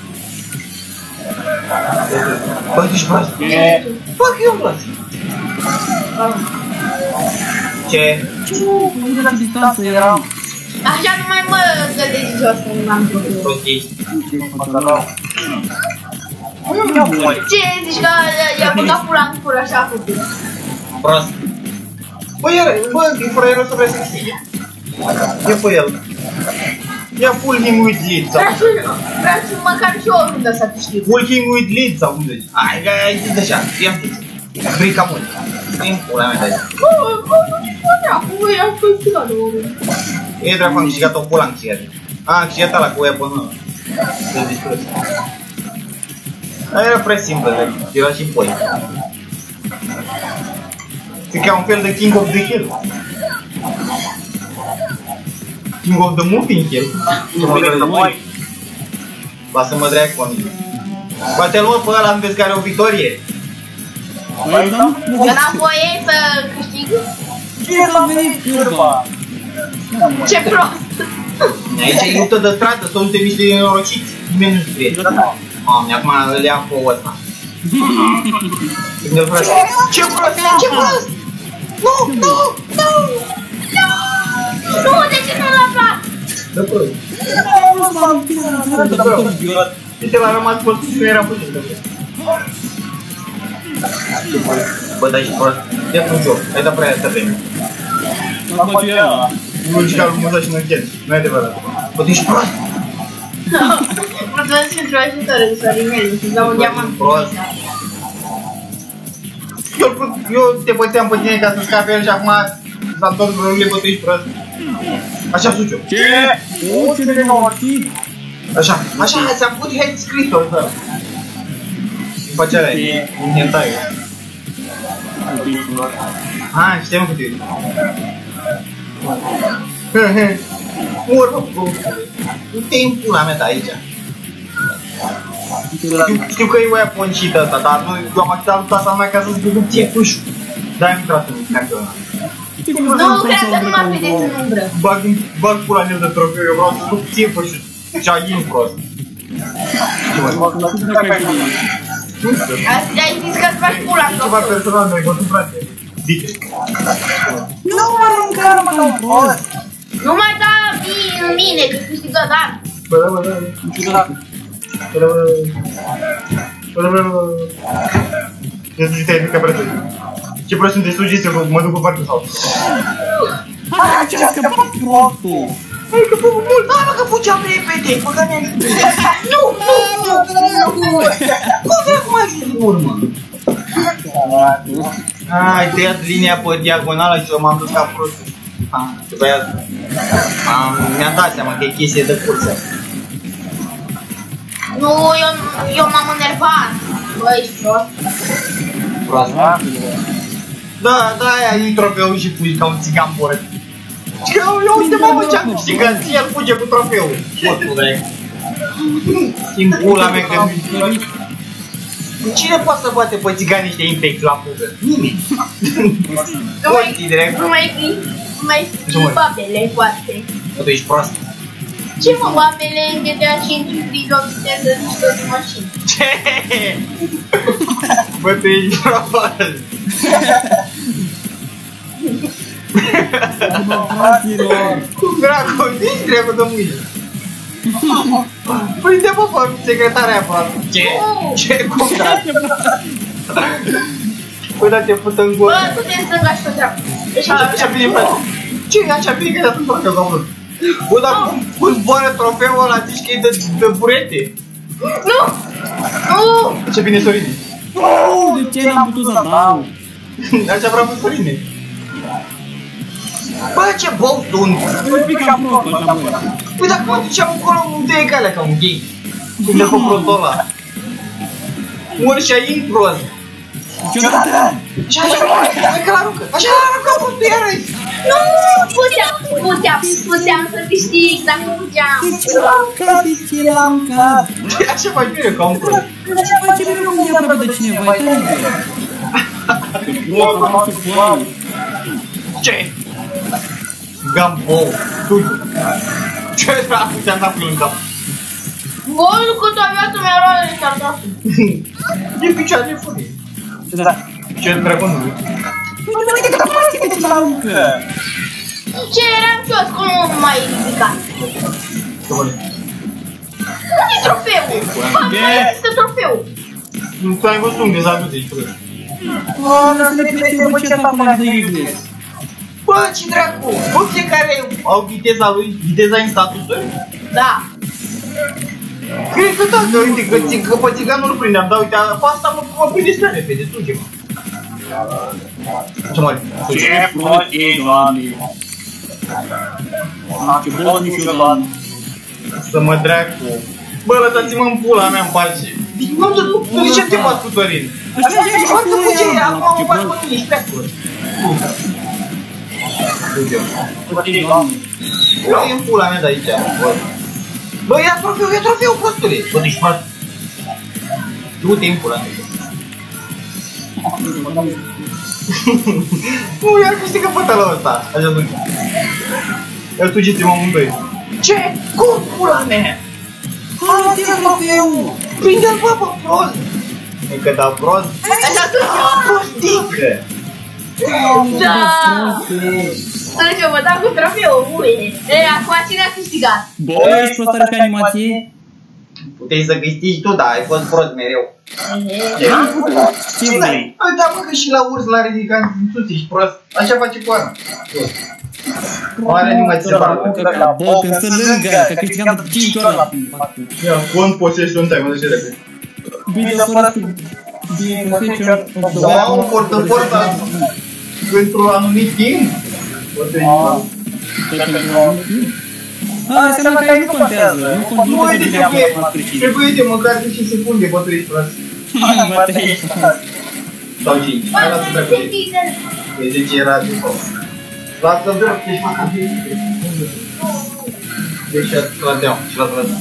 Bă, ești prost. Bă, că eu-mi las. Ce? Unde la distanță eram? Așa nu mai mă gădești jos că nu m-am făcut. Prostii. Ce zici că i-a băgat pula în cură, așa a făcut. Prost. Bă, iară, bă, fraierul ăsta vrea să câștige. Ia pe el. Ia full him with lead sau... Vreau să, vreau să măcar și eu o rundă să câștig. Full him with lead sau cum zici? Hai, că ai zis așa, ia zis. Brica mult. Din pula mea de aici. Bă, bă, nu știu bă, dracu, i-am câștigat de o rundă. E dracu, am câștigat o pula, am câștigat. A, am câștigat ăla cu weapon ăla. Să-l distrus. Aia era prea simplă, era și poi. E ca un fel de King of the Hill. King of the Moving Hill. Lasă-mă dreacu cu mine. Poate luă pe ăla, vezi că are o victorie. Eu n-am voie să câștig? Ce l-a venit cârba? Ce prost! Aici e luptă de stradă, sunt niște nenorociți. Nimeni nu știe. Doamne, acum îl ia cu ăsta. Ce prost? Ce prost? Ce prost? Nu, nu, nu! Nu, de ce nu l-a luat? Dă prost. Uite, l-a rămas prost și nu era puțin de prost. Bă, dai și prost. Ia cu joc, ai dat prea aia să veni. Am face ea. Nu știu că lui Muza și nu închid. Nu e adevărat. Bă, tu ești prost. Mulțumesc pentru ajutorul de Sorinel, să-ți dau un diamant. Prost. Eu, eu te băteam pe tine ca să scapi el și acum s-a întors vrăurile, bă, tu ești prost. Așa, Suciu. Ce? O, ce nenorocit! Așa, așa, ți-am pus head scris-o ăsta. După ce ăla e, un hentai. Ah, știam cu tine. Mor, bă, nu te în pula mea de aici. Știu că e oia poncită ăsta, dar eu am așteptat lupta asta numai ca să zic că ție pușu. Dar am intrat în campionat. Nu, cred că nu m-am vedeți în umbră. Bag pula în el de trofeu, eu vreau să lupt ție pușu. Și a-i prost. Ai zis că-ți faci pula în Ceva trofeu. personal, noi vă frate. Zice. Nu mă arunca, mă, ca un prost! Nu mai da în mine, că câștigă Dan. Bă, da, bă, da, bă. Bă, da, bă. Bă, da, bă. Eu zic, te-ai mică prețul. Ce prost sunt de sugi, să mă duc pe parcă sau? Hai, ce-a scăpat prostul! Hai că fă mult! Hai mă că fugeam repede! Bă, că mi-am zis! Nu, nu, nu, nu! Cum dracu mai ajungi în urmă? Ai tăiat linia pe diagonală și eu m-am dus ca prostul. După aia mi-am dat seama că e chestie de cursă. Nu, eu, eu m-am enervat. Bă, ești prost. Prost, da? Da, da, aia e trofeul și fugi ca un țigan borăt. Și că eu uite mamă ce-am câștigat, el fuge cu trofeul. Oricum, drag. În pula mea că... Cine poate să bate pe țigani niște impact la fugă? Nimeni. Oricum, drag. Nu mai scrii, nu mai scrii babele, poate. Bă, tu ești prost. Ce mă, babele în G T A cinci prizonitează niște mașini? Ce? Bă, tu ești prost. Cum dracu, nici dracu de mâine. Păi de bă, bă, secretarea aia proastă. Ce? Ce? Cum dracu? Păi da, te pută în gură. Bă, tu te stânga și pe treabă. Așa bine, frate. Ce? Așa bine că i-a dat un trofeu, domnul. Bă, dar cum zboară trofeul ăla, zici că e de, de burete? Nu! Nu! Ce bine, Sorin. Oh, de ce n-am putut să dau? Așa vreau să Sorine. Bă, ce bou sunt! Un pic cam prost, așa, bă. Păi dacă mă duceam acolo, unde e calea ca un gay? Unde cu prostul ăla? Ori și ai prost. Niciodată! Și așa, hai că l-aruncă! Așa l-aruncă prostul iarăși! Nu, puteam, puteam, puteam să câștig, dacă puteam. De ce l-am cat? De ce l-am cat? Așa faci mereu ca un prost. Așa face mereu când e aproape de cineva, e tare bine. Ce? Gambou, tudo. Ce dracu ți-am dat până în cap? Voi cu toată viața mi-a luat de cartofi. E picioare de furie. Da. Ce dracu nu? Uite câtă prostie de ce l-aruncă! Ce eram jos, cum nu mai ridicat? Unde-i trofeul? Bă, mai există trofeul. Nu ți-ai văzut unde s-a dus, ești prost. Bă, lăsă-ne plece, bă, ce fac ăla de useless? Bă, ce dracu! Bă, fiecare au viteza lui, viteza în statusuri? Da. Cred că da, că uite, că, că pe țiganul îl prindeam, dar uite, pe asta mă, mă prinde spre repede, suge-mă. Ce mare? Ce prost e, Doamne! Ce prost nici eu, Doamne! Să mă dracu! Bă, lăsați-mă în pula mea în pace! Nu, tu, tu de ce te bați cu Dorin? Așa e, foarte cu ce e, acum mă bați cu tine, ești pe acolo. Nu e în pula mea de aici, bă. Bă, ia trofeu, ia trofeu, prostule! Bă, ești prost. Du-te în pula mea. Nu, iar câștigă bătălul ăsta, așa duce. Ia sugeți-mă amândoi. Ce? Cum pula mea? Hala, ți-e trofeul! Prinde-l, bă, bă, prost! E că da prost? Așa sunt eu. Prostică! Da. Să eu vă dau cu trofeul, ui. E, acum cine a câștigat? Bă, ești prost are pe animație? Puteai să câștigi tu, dar ai fost prost mereu. Ce vrei? Da, bă, că și la urs l-a ridicat în sus, ești prost. Așa face cu Ana. Are animație separată. Bă, când stă lângă, că câștigam de cinci ori la Ia, one possession time, de ce repede. Bine, fără să... Bine, possession of the Da, un portofort pentru anumit timp. A, înseamnă că nu contează, nu contează. Nu, uite, trebuie de măcar cinci secunde, bă, trăiești prost. Bă, trăiești prost. Sau cinci, hai lasă treacă de e zece era de sau. Lasă vreau, ești mă cam de deci la deam și la trădeam.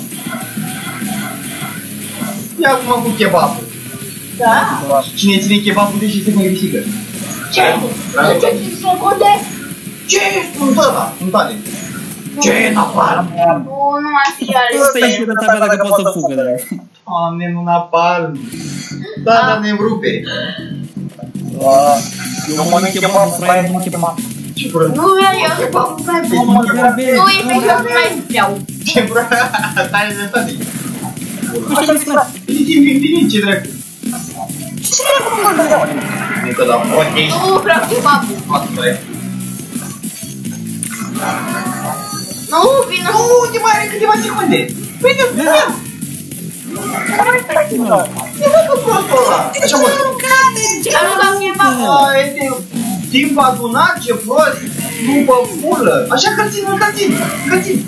Ia acum cu kebabul. Da? Cine ține kebabul de și se mai câștigă? Ce? Ce cinci secunde? Ce? Nu-mi ăla, nu tale. Ce e napalm? Nu, nu mai fi ales. Ăsta e și ăsta dacă poate să fugă de la el. Doamne, nu napalm. Da, dar ne rupe. Eu mănânc kebab, fraier, mănânc kebab. Ce cură? Nu, eu kebabul mai bine. Nu, efectiv nu mai vreau. Ce cură? Stai de tăti. Așa mi-e sclat. Vine, vine, vine, ce dracu? Ce dracu mă vreau? Nu că da, ok. Nu vreau kebabul. Nu, vină. Nu, te mai are câteva secunde. Vine, vine. Ce mă cu prostul ăla? Așa mă. Am luat kebabul. Aia, timp adunat, ce prost. Nu bă pulă. Așa că țin, că țin, că țin.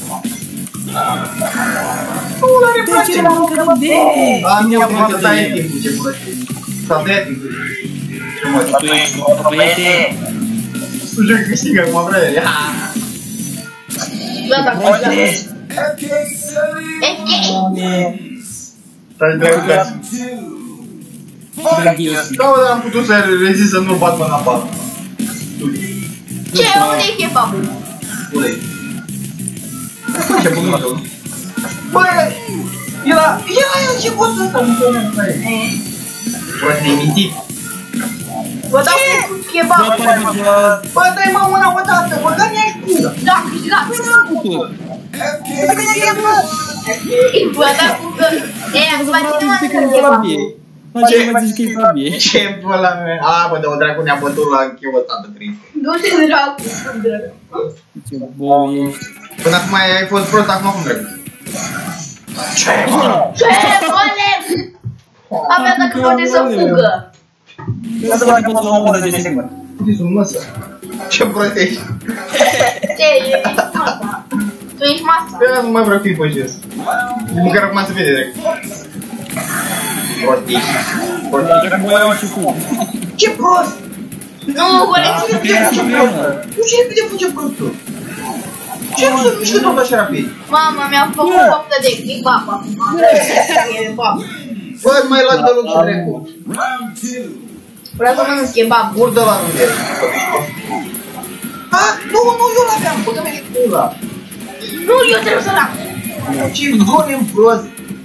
Nu, n-are place. De ce l-am mâncat de bine? A, nu, acum să dai timpul, ce prost. S-a tăiat timpul. Tu ești prost, băiete. Tu ce câștigă, cum vrea el. Gata, gata. Stai dracu ca și... Da, dar am putut să rezist să nu-l bat până la pat. Ce? Unde e kebabul? Ule. Ce bun mă dă. Bă, el a... El a el ce poți ăsta, nu știu ăsta e. Bă, te-ai mintit. Vă dau cu kebabul. Bă, dai mă una o dată, bă, că mi-ai spus. Da, câștigat. Păi n-am putut. Vă dau cu că... E, am Să bătut fac un pic numai în kebabul. flabie. Ce mai zici că e flabie? Ce pula mea? A, bă, de o dracu ne-a bătut la chiu ăsta de trist. Du-te dracu, dracu. Ce bou ești. Până acum ai fost prost, acum cum dracu? Ce, mă? Ce, golem? Avea dacă poate să fugă. Lasă doar că poți să mă omoră zece secunde. Uite, sunt măsă. Ce prost ești? Ce, ești masa. Tu ești masa. Eu nu mai vreau fi pe jos. De măcar acum se vede direct. Prost ești. Prost ești. Dacă mă iau și cu. Ce prost! Nu, colecție. Nu știu repede face prostul. Ce nu se mișcă tot așa rapid? Mama, mi-a făcut poftă de kebab acum. Kebab. Bă, nu mai luat deloc și trecu. Vreau să mănânc kebab. Urdă la unde ești. Ah, nu, nu, eu l-aveam. Băgă-mi și pula. Nu, eu trebuie să-l am. Ce golem prost.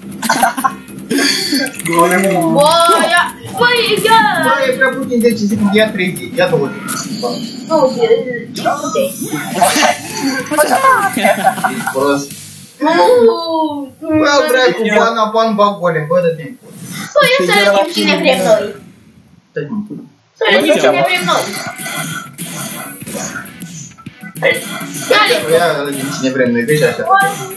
Golem. Bă, ia, băi, ia. Bă, e prea puțin zece secunde, ia treizeci, ia douăzeci. Nu, cinci sute. Ești prost. Nu. Bă, dracu, bana, ban, bag golem, bă, dă-te-mi pula. Păi, să vedem cine vrem noi. Dă-te-mi pula. Să vedem cine vrem noi. Ia-le. Ia, alege cine vrem noi, vezi așa.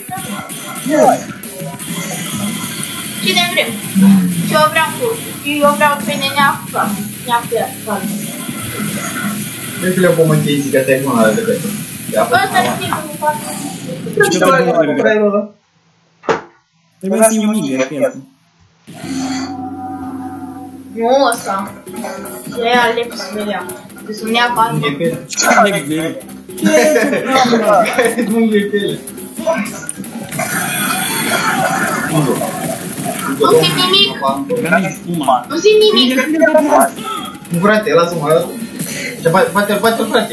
Cine vrem? Și eu vreau cu. Și eu vreau pe nenea afară. Nenea afară. Vrei să le-o pomă chestii, că te-ai bună de către. Ia, Bă, să știi cum fac. ce vrei ăla? Trebuie să iei o migă, iată. Nu ăsta. E Alex Velea. Că sunt nea afară. E pe ele. Alex Velea. Nu e pe ele. Nu simt nimic. Dar nici spuma. Nu simt nimic. Nu, frate, lasă-mă, lasă-mă. Ce bate-l, bate-l, frate.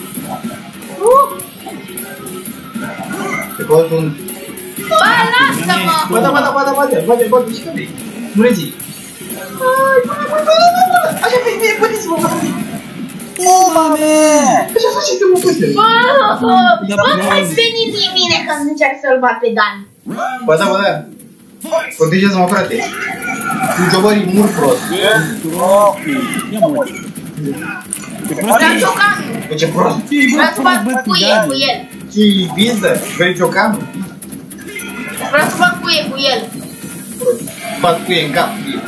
Te pot un... Bă, lasă-mă. Bă, da, bă, da, bă, da, bate-l, bate-l, bate-l, și că-i. Nu le zici. Așa, bine, puteți-mă, bă. Așa faceți-mă, peste. Bă, bă, hai veni din mine când încerc să-l bat pe Dan. Bă, da, bă, da. Protejează-mă, frate. Youtuberii mur prost. Ia mă. Vreau ciocanul. Bă, ce prost. Vreau să bat cuie cu el. Ce-i biză? Vrei ciocanul? Vreau să bat cuie cu el. Bat cuie în cap.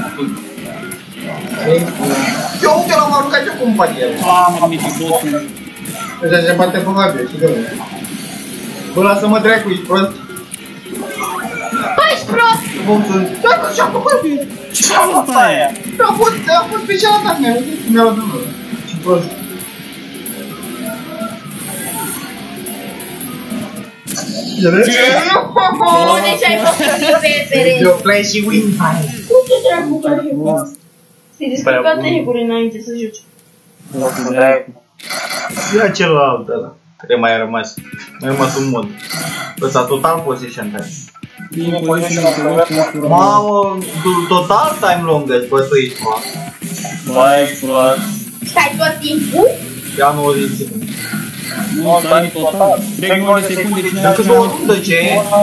Eu uite l-am aruncat eu cum bate el. Am mici botul. Așa se bate probabil și gălă. Bă, lasă-mă dracu, ești prost. Bă, ești prost. Bun, sunt... Ce-am făcut? Ce-a fost aia? A fost, a fost pe cealaltă, mi-a luat, mi-a luat numărul. Ce prost. Nu, deci ai fost repere. Eu play și win. Nu te dracu, că se descărcă tehecuri înainte să joci. Ia celălalt ăla, care mai a rămas. Mai a rămas un mod. Ăsta total possession time. Bine, poziția mea. Mamă, total time longest, bă, tu ești, mă. Bă, ești prost. Stai tot timpul? Ia nouăzeci de secunde. Nu, stai total. treizeci de secunde, cine Dacă două rundă, ce?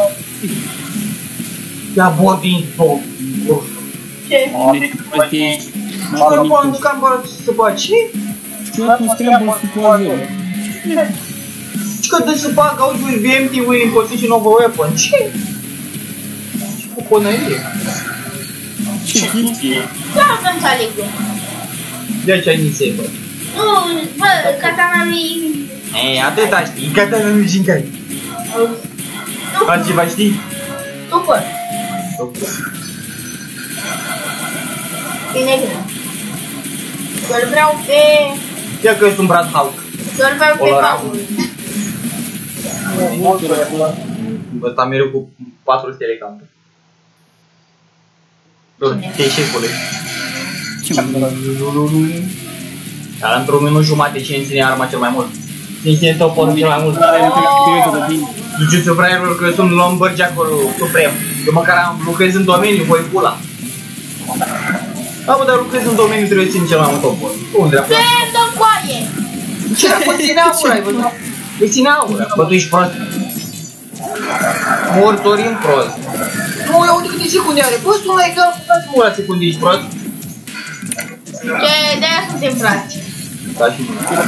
Ia bordin, tot. Ce? Deci, plătești. Mă, eu bă, nu cam bă, ce să faci? Ce? Știu că nu scramble și cu avion. Și că de să fac, auzi, with V M T winning position of a weapon. Ce? Ce cu conărie? Ce chestie? Da, să înțeleg eu. De aceea ni se bă. Nu, bă, katana lui... Ei, atâta știi, katana lui Jinkai. Altceva știi? Super. E negru. Eu-l vreau pe... Ia că ești un brat Hulk. Eu-l vreau pe Paul. Ăsta mereu cu patru stele cam. Ce șefule. Dar într-un minut jumate cine ține arma cel mai mult? Cine ține toporul cel mai mult? Jujutsu fraierul că sunt lumberjack-ul suprem. Eu măcar am lucrez în domeniu, voi pula. Da, bă, dar lucrez în domeniu, trebuie să țin cel mai mult topor. Unde a fost? Dă-mi coaie! Ce a ține aura, ai văzut? Îi ține aura, bă, tu ești prost. Mortorin prost. Nu, ia uite câte secunde are. Bă, tu n-ai că mult la secunde, ești prost. Ce, de-aia suntem frați. Da, și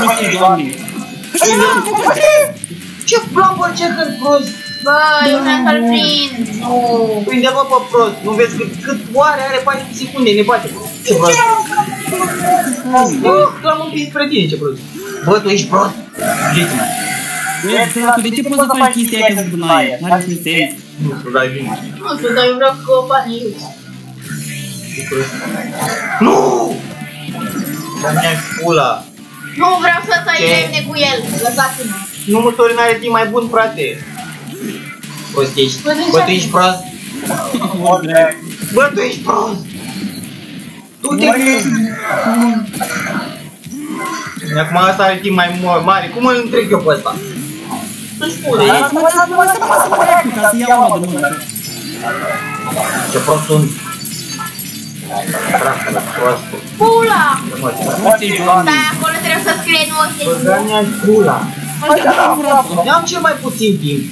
ce plapă, ce hânt prost. Bă, eu vreau să-l prind. Nu, prinde-mă pe prost. Nu vezi cât, cât oare are paisprezece secunde, ne bate. Ce prost. L-am împins spre tine, ce prost. Bă, tu ești prost. Uite-mă. Bă, de ce poți să faci chestia aia când nu ai? N-are niciun sens. Nu știu, dai bine. Nu știu, dar eu vreau cu banii iuți. Nu! Dă-mi pula. Nu vreau să stai lemne cu el, lăsați-mă. Nu, mă, Sorin are timp mai bun, frate. Prost ești. Bă, tu ești prost. Bă, tu ești prost. Tu te crezi. Acum asta are timp mai mare. Cum îl întreg eu pe ăsta? Tu spune. Ca să iau una de mână. Ce prost sunt. Dracula, proastă. Pula! Doamne. Stai, acolo trebuie să scrie nu o Bă, chestie. dă-mi pula. Eu-am cel mai puțin timp.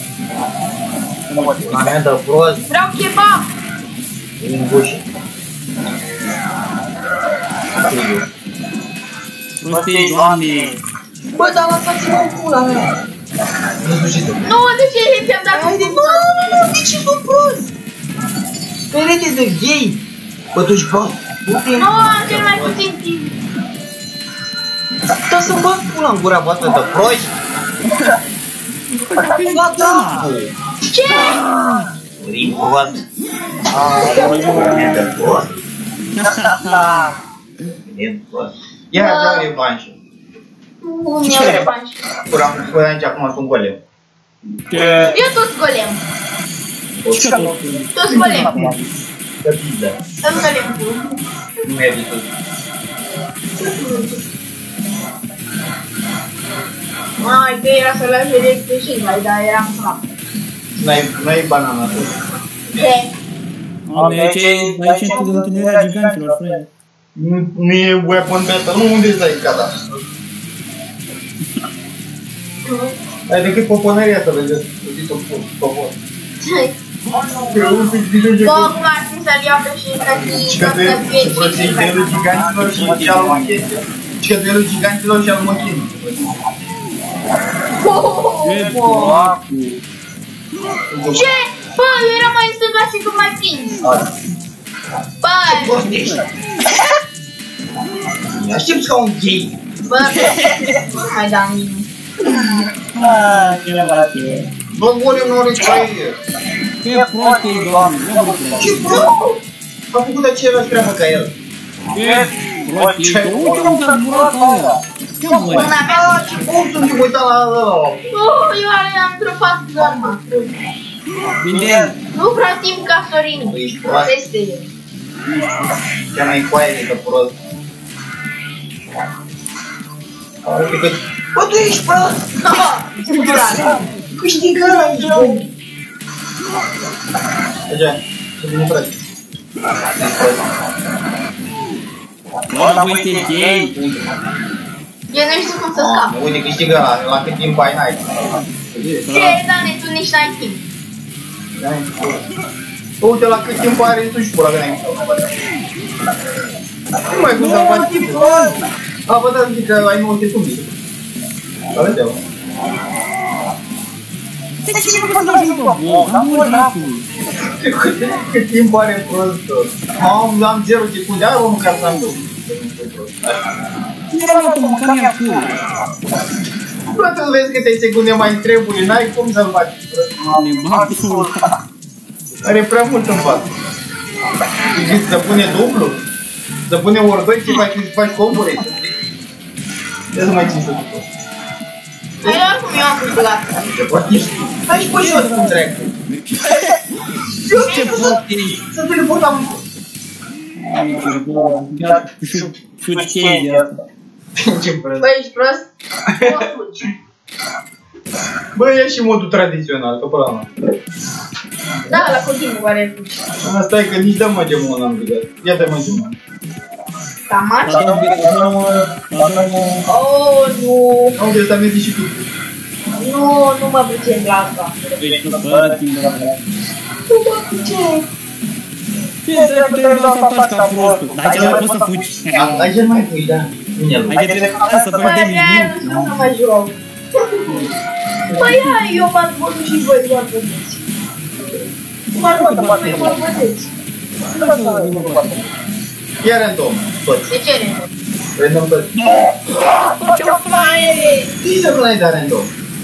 La mea dă prost. Vreau kebab! În bușă. Prostii, Doamne. Bă, dar lăsați-mă în pula mea. Nu știu ce. Nu, de ce ți-am dat Haide, nu, nu, nu, de ce sunt prost? Perete de gay. Bă, tu ești prost. Nu, am cel mai puțin timp. Da să-mi bag pula în gura voastră de proști. Ba da! Ce? Murim prost. E de prost. E prost. Ia, vreau revanșă. Nu mi-au revanș. Pura, până aici acum sunt golem. Eu tot golem. Ce că tot? Tot golem. Că pizda. Tot golem. Nu merită. Mai, că era să lași direct și mai, dar eram slab. N-ai banana tu. Ce? Aici e întâlnirea giganților, frate. Nu e weapon battle, nu, unde stai gata? Ai decât poponeria să vedeți, uite-o popor. Bă, cum ar fi să-l iau pe și Și că tu e duelul giganților și al măchinii. Și că duelul giganților și al măchinii. Ce? Bă, eu eram mai în stânga și tu m-ai prins. Bă, Prost ești! Aștepți ca un gay! bă, hai da mine. Bă, golem nu are creier! Ce prost e, Doamne. Ce prost! A făcut același treabă ca el! Ce prost e? Uite unde a zburat ăla. Ia mă, Mâna mea. Ce cum sunt eu uitat la ăla? Oh, eu am întrupat zona. Vindem. Nu vreau timp ca Sorin. Ești prost. Peste el. Cea mai coaie decât prost. Uite că... Bă, tu ești prost! Câștigă ăla, ești bun! Așa, să vine prost. Ăla voi te gay. Eu nu știu cum să scap. Uite, câștigă ăla, la cât timp ai n-ai. Ce, Dane, tu nici n-ai timp. Bă, uite la cât timp are tu și pula mea. Nu mai cum să faci timp. A, bă, dar zic că ai nouă secunde. Da, vedeau. De ce nu poți să ajung pe bol? Am mult dracu. Cât timp are prostul. Am, am zero secunde, are unul care să-mi duc. Nu era la tău, mâncam ea pula. Bă, tu vezi câte secunde mai trebuie, n-ai cum să-l faci. Doamne, bag pula. Are prea mult în față. Zici să pune dublu? Să pune ori doi și faci, faci combure? Ia să mai țin să duc. Păi oricum eu am câștigat. Ce potiști? Hai și pe jos cum trec. Ce prost ești? Să teleportam. Ai, ce răbă. Și chestia asta. Ce prost. Bă, ești prost? Nu fugi. Bă, e și modul tradițional, că până la mea. Da, la continuu care fugi. Asta e că nici de măgemul n-am vidat. Ia de măgemul. Tamaci? Adamă. Oh, nu. Unde ăsta mi-a zis și tu. Nu, nu mă pricep la asta. Ești fără timp de la mea. Nu mă pricep. Ce trebuie să te lăsa faci ca prostul? Dar aici nu poți să fugi. Aici mai pui, da. Bine, lui. Aici trebuie să Bă, faci de de-aia nu știu să mă joc. Băi, hai, eu m-am văzut și voi doar vedeți. M-am văzut, mă vedeți. Ia random. toți. De ce random? Random toți. Ce flaie! Cine nu ai dat random?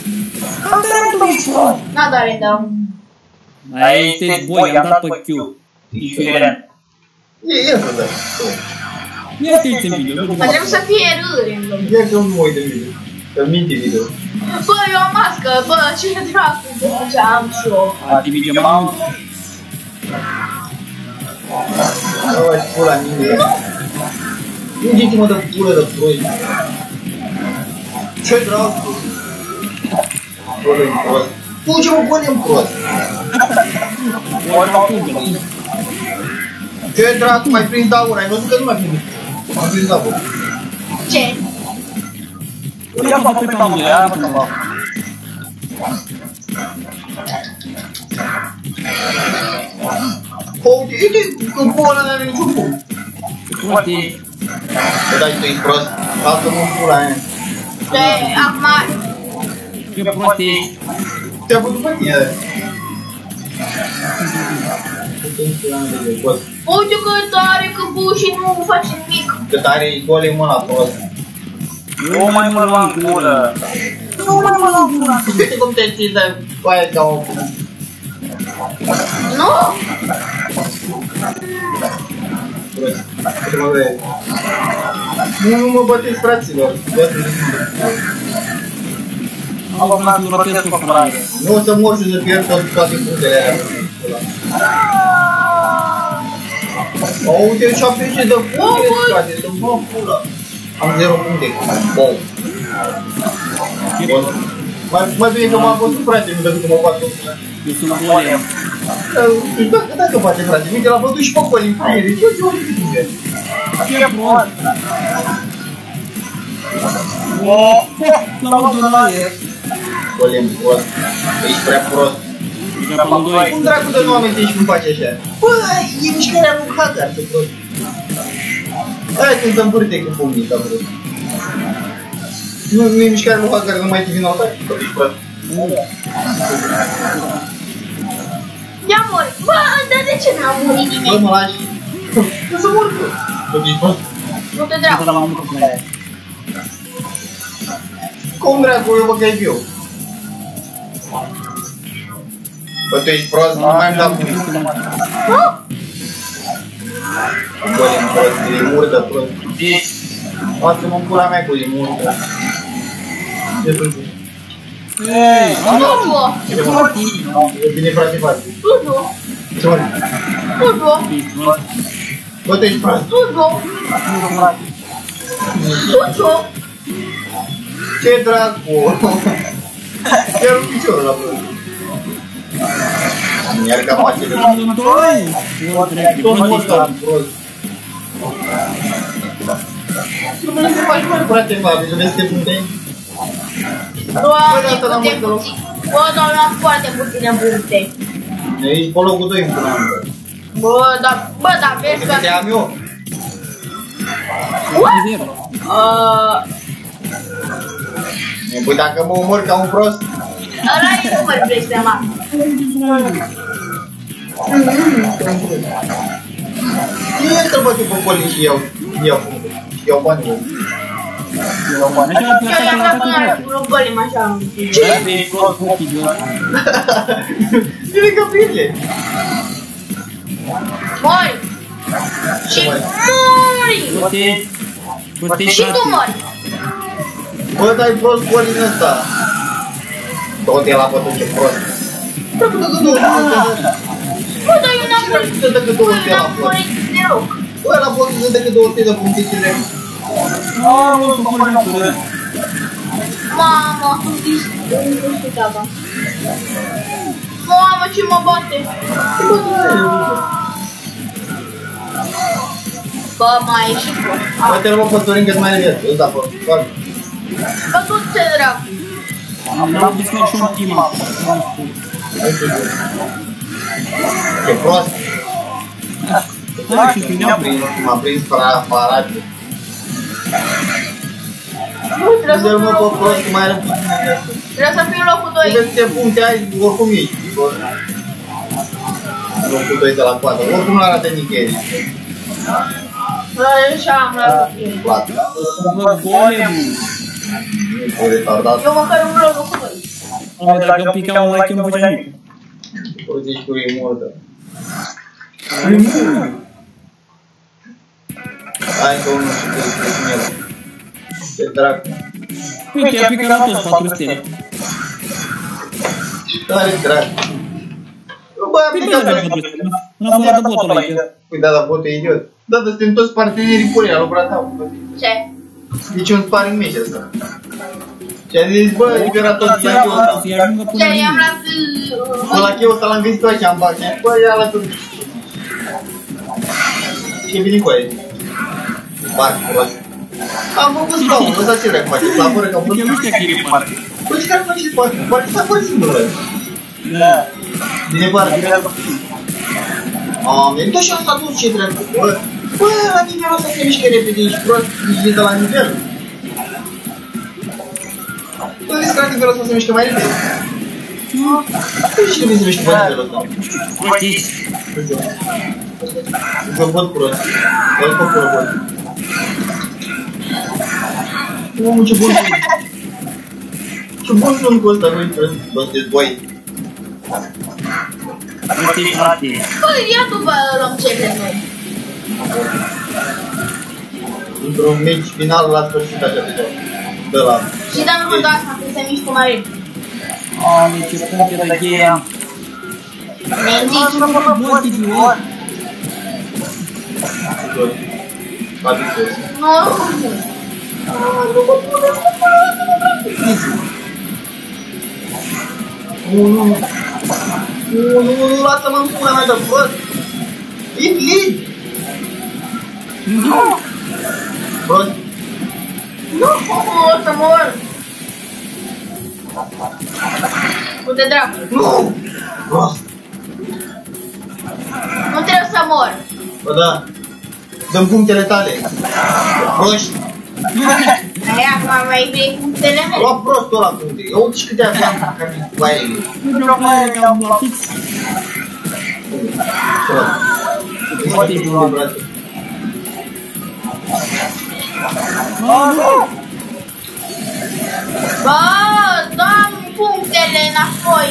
N-a dat random. Aici sunteți voi, am dat pe Q. Indiferent. E, e să dă. Ia te-ți în video, Dar trebuie să fie R random. E că nu mă uit de video. Că minti video. Bă, eu am mască, bă, ce dracu, bă, ce am și eu. Ati video m-am... Nu mai pula nimeni. Unde-te-mă de pulă de proi? Ce dracu? Bă-i prost. Fuge-mă, bă-i prost. Ce dracu, mai prins daura, ai văzut că nu mai prins. Am prins daura. Ce? Ia pe pe camul, ia pe camul. Uite, uite, că boala n-are niciun punct. Uite. Bă, dai tu, ești prost. Lasă-mă pula aia. Ce? Acum... Ce prost ești. Te-a văzut pe tine. Uite cât tare că bușii nu face nimic. Cât are golem mă la prost. Nu mai mă lua în gură. Nu mă mă la gura. Uite cum te ții de coaie ca o... Nu? Prost. Uite mă vei. Nu, nu mă băteți, fraților. Am vrut să-l rotez pe frate. Nu o să mor și să pierd toate punctele alea. O, uite, șaptezeci de puncte, frate, să mă pula. Am zero puncte. Bom. Mai, mai bine că m-am văzut, frate, nu decât că mă fac. Eu sunt golem. Dacă, dacă face, frate, uite, l-a văzut și pe Colin Fraier, ce o ce zice? Ce prost. L-am văzut la aer. Colin, prost. Ești prea prost. Cum dracu de nu amintești cum faci așa? Bă, e mișcarea lui Hagar, ce prost. Aia când se învârte cu pumnii, ca prost. Nu, nu e mișcarea lui Hagar, nu mai te vin altă? Ești prost. Ia mori. Bă, dar de ce n-a murit Bă, nimeni? mă lași. Nu să mor tu. Bă, ești prost. Nu te dracu. Cum dracu, eu bă că e viu. Bă, tu ești prost, nu mai-mi dat pumnii. Colin prost, e murdă prost. Lasă-mă în pula mea, Colin, murdă. Ce să zici? Ei, Nu, nu. E bine, frate, frate. Nu, nu. Ce mă? Nu, nu. Bă, tu ești prost. Nu, nu. Nu, nu. Ce dracu? Chiar un piciorul la prost. Iar că face de am în doi. tot mă stau prost. Nu vrei să faci mai frate, mă, să vezi câte puncte. Doamne, câte puțin. Bă, doamne, am foarte puține puncte. Ești pe locul doi în pula mea. Bă, dar, bă, dar vezi că... Te am eu. Uh, Păi dacă mă omor ca un prost. ăla e număr blestemat. Cine să băte pe Colin și eu? Eu. Și eu banii. Eu banii. Eu i-am dat până la golem așa. Ce? Ești prost, mă, idiot. Cine că prinde? Mori! Și mori! Uite. Uite Și tu mori! Bă, dai prost Colin ăsta. Tot el a bătut ce prost. Bă, bă, bă, bă, Bă, dar eu n-am murit! Să dă cât două Bă, sute la n-am prost. murit deloc! Bă, ăla poate să dă cât două sute de puncte ce le... Mamă, să punem în gură. Mamă, am zis, nu știu tata. Mamă, ce mă bate! Bă, mai e și prost. Uite-l mă pe Sorin că-ți mai are viață. Ăsta prost. Foarte. Bă, tu ce dracu! Am luat discret și un team up. Ce prost. Hai și tu M-a ne-am prins, m-a prins paratul. Nu, trebuie să Uite-l fiu mă pe locul prost doi. că mai are puține viață. Trebuie să fiu locul doi. Uite câte puncte ai, oricum ești. Locul doi de la coadă. Oricum nu arată nicăieri. Așa am luat eu. Bă, golemul. O retardat. Eu măcar un rău cu voi. Am dacă îmi picam un like, eu nu făcea nimic. O zici cu e murdă. Hai că unul și trei cu el. Ce dracu. Uite, i-a picat la toți patru stele. Care dracu. Bă, a picat la toți. N-a furat de botul ăla. Păi da, dar botul e idiot. Da, dar suntem toți partenerii pune, al lui Bratau. Ce? Deci e un sparring match ăsta. Și a zis, bă, libera tot cheul ăsta. Să-i ajungă până Ce, i-am mine. luat... Bă, la cheul ăsta l-am găsit așa în bani. Bă, ia la tot. Și e venit cu aia. Parc, prost. Am făcut scaunul, ăsta ce vrea face? La fără că am Uite, făcut. nu știa că e parte. Bă, ce care face parc? Parc s-a fost singur, bă. Da. Bine, parc. Am venit așa s-a dus ce trebuie. Bă, bă, la nivelul ăsta se mișcă repede, ești prost, ești de la nivel. Tu zici că la nivelul ăsta se mișcă mai repede. Păi și trebuie să mișcă pe nivelul ăsta. Prostiți. Că văd prost. Văd pe pură văd. Omul, ce bun sunt. Ce bun sunt cu ăsta, băi, sunteți voi. Prostiți, frate. Bă, ia tu bă, luăm ce de noi. Într-un meci final la sfârșit așa de de la... Și dăm runda asta când se mișcă mai repede. Am ce puncte de game. Ne zici. Mult idiot. Fabi fost. Nu. Nu, nu, nu. Nu, nu, nu, nu, lasă-mă în pula mea de prost. Eat lead. Prost. Nu, o să mor. Uite dracu. Nu. Prost. Nu trebuie să mor. Bă, da. Dăm punctele tale. Proști. Aia, acum mai vrei punctele mele. Lua prostul ăla puncte. Eu uite și câte aveam care cu aia. Nu vreau plaie că am la fix. Foarte bine, brate. Bă, dăm punctele înapoi.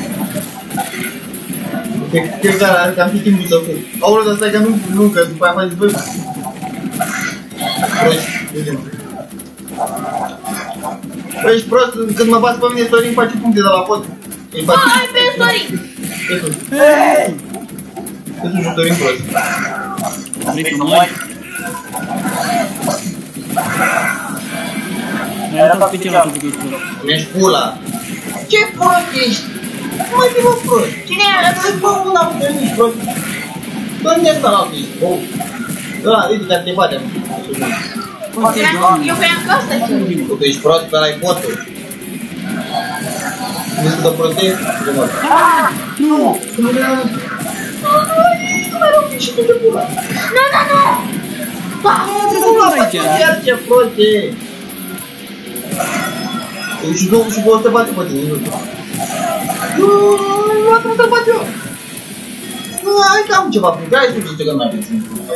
Cred că ar fi timpul să fug. Aoleu, dar stai că nu, nu, că după aia faceți voi. Proști, uite-mă. Bă, ești prost, când mă bați pe mine, Sorin face puncte de la pot. Bă, hai pe Sorin. Ce sunt? Hei! Ce sunt jucători prost? Vrei cu noi? Mi-a dat special atunci că ești prost. Mi-ești pula. Ce prost ești? Nu mai fi mă prost. Cine e ăla? Bă, unde am putea ești prost? Unde e ăsta la altul ești? Oh. Ăla, uite care te bate. Eu voiam că ăsta e. Tu ești prost, dar ai potul. Vezi că te prostezi? Ce mă? Nu! Nu, nu, nu! Nu mai rău și tu de pula! Nu, nu, nu! Nu mă faci chiar ce prost e! Și două și două te bate pe tine, nu știu. Nu, nu trebuie să fac eu! Nu, hai că am ceva puncte, hai să zice că nu aveți.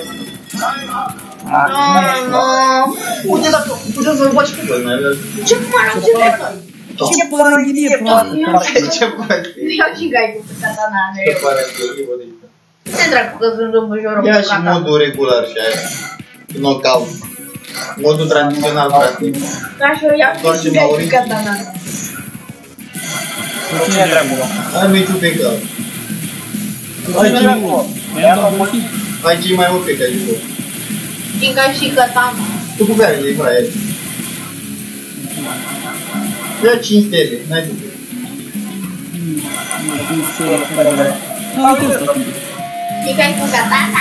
Nu, nu! Uite, dacă putem să-mi faci puncte, mai avea. Ce până, ce treabă? Ce paranghilie proastă! Ce faci? Iau și gai cu katana, Ce eu. pare că e vădită. Ce dracu că sunt în bujorul cu Ia și katana? modul regular și aia. Knockout. Modul tradițional, frate. Da, și eu iau și gai cu katana. Cine treabă? Hai meciul pe cap. Hai ce mult! Mi-am dat bolsit. Hai cei mai opi ca jucători. Fiindcă și katana. Tu cu care le-ai fraie? Ia cinci stele, n-ai tu. Ah, uite ăsta sunt. Fiindcă cu katana.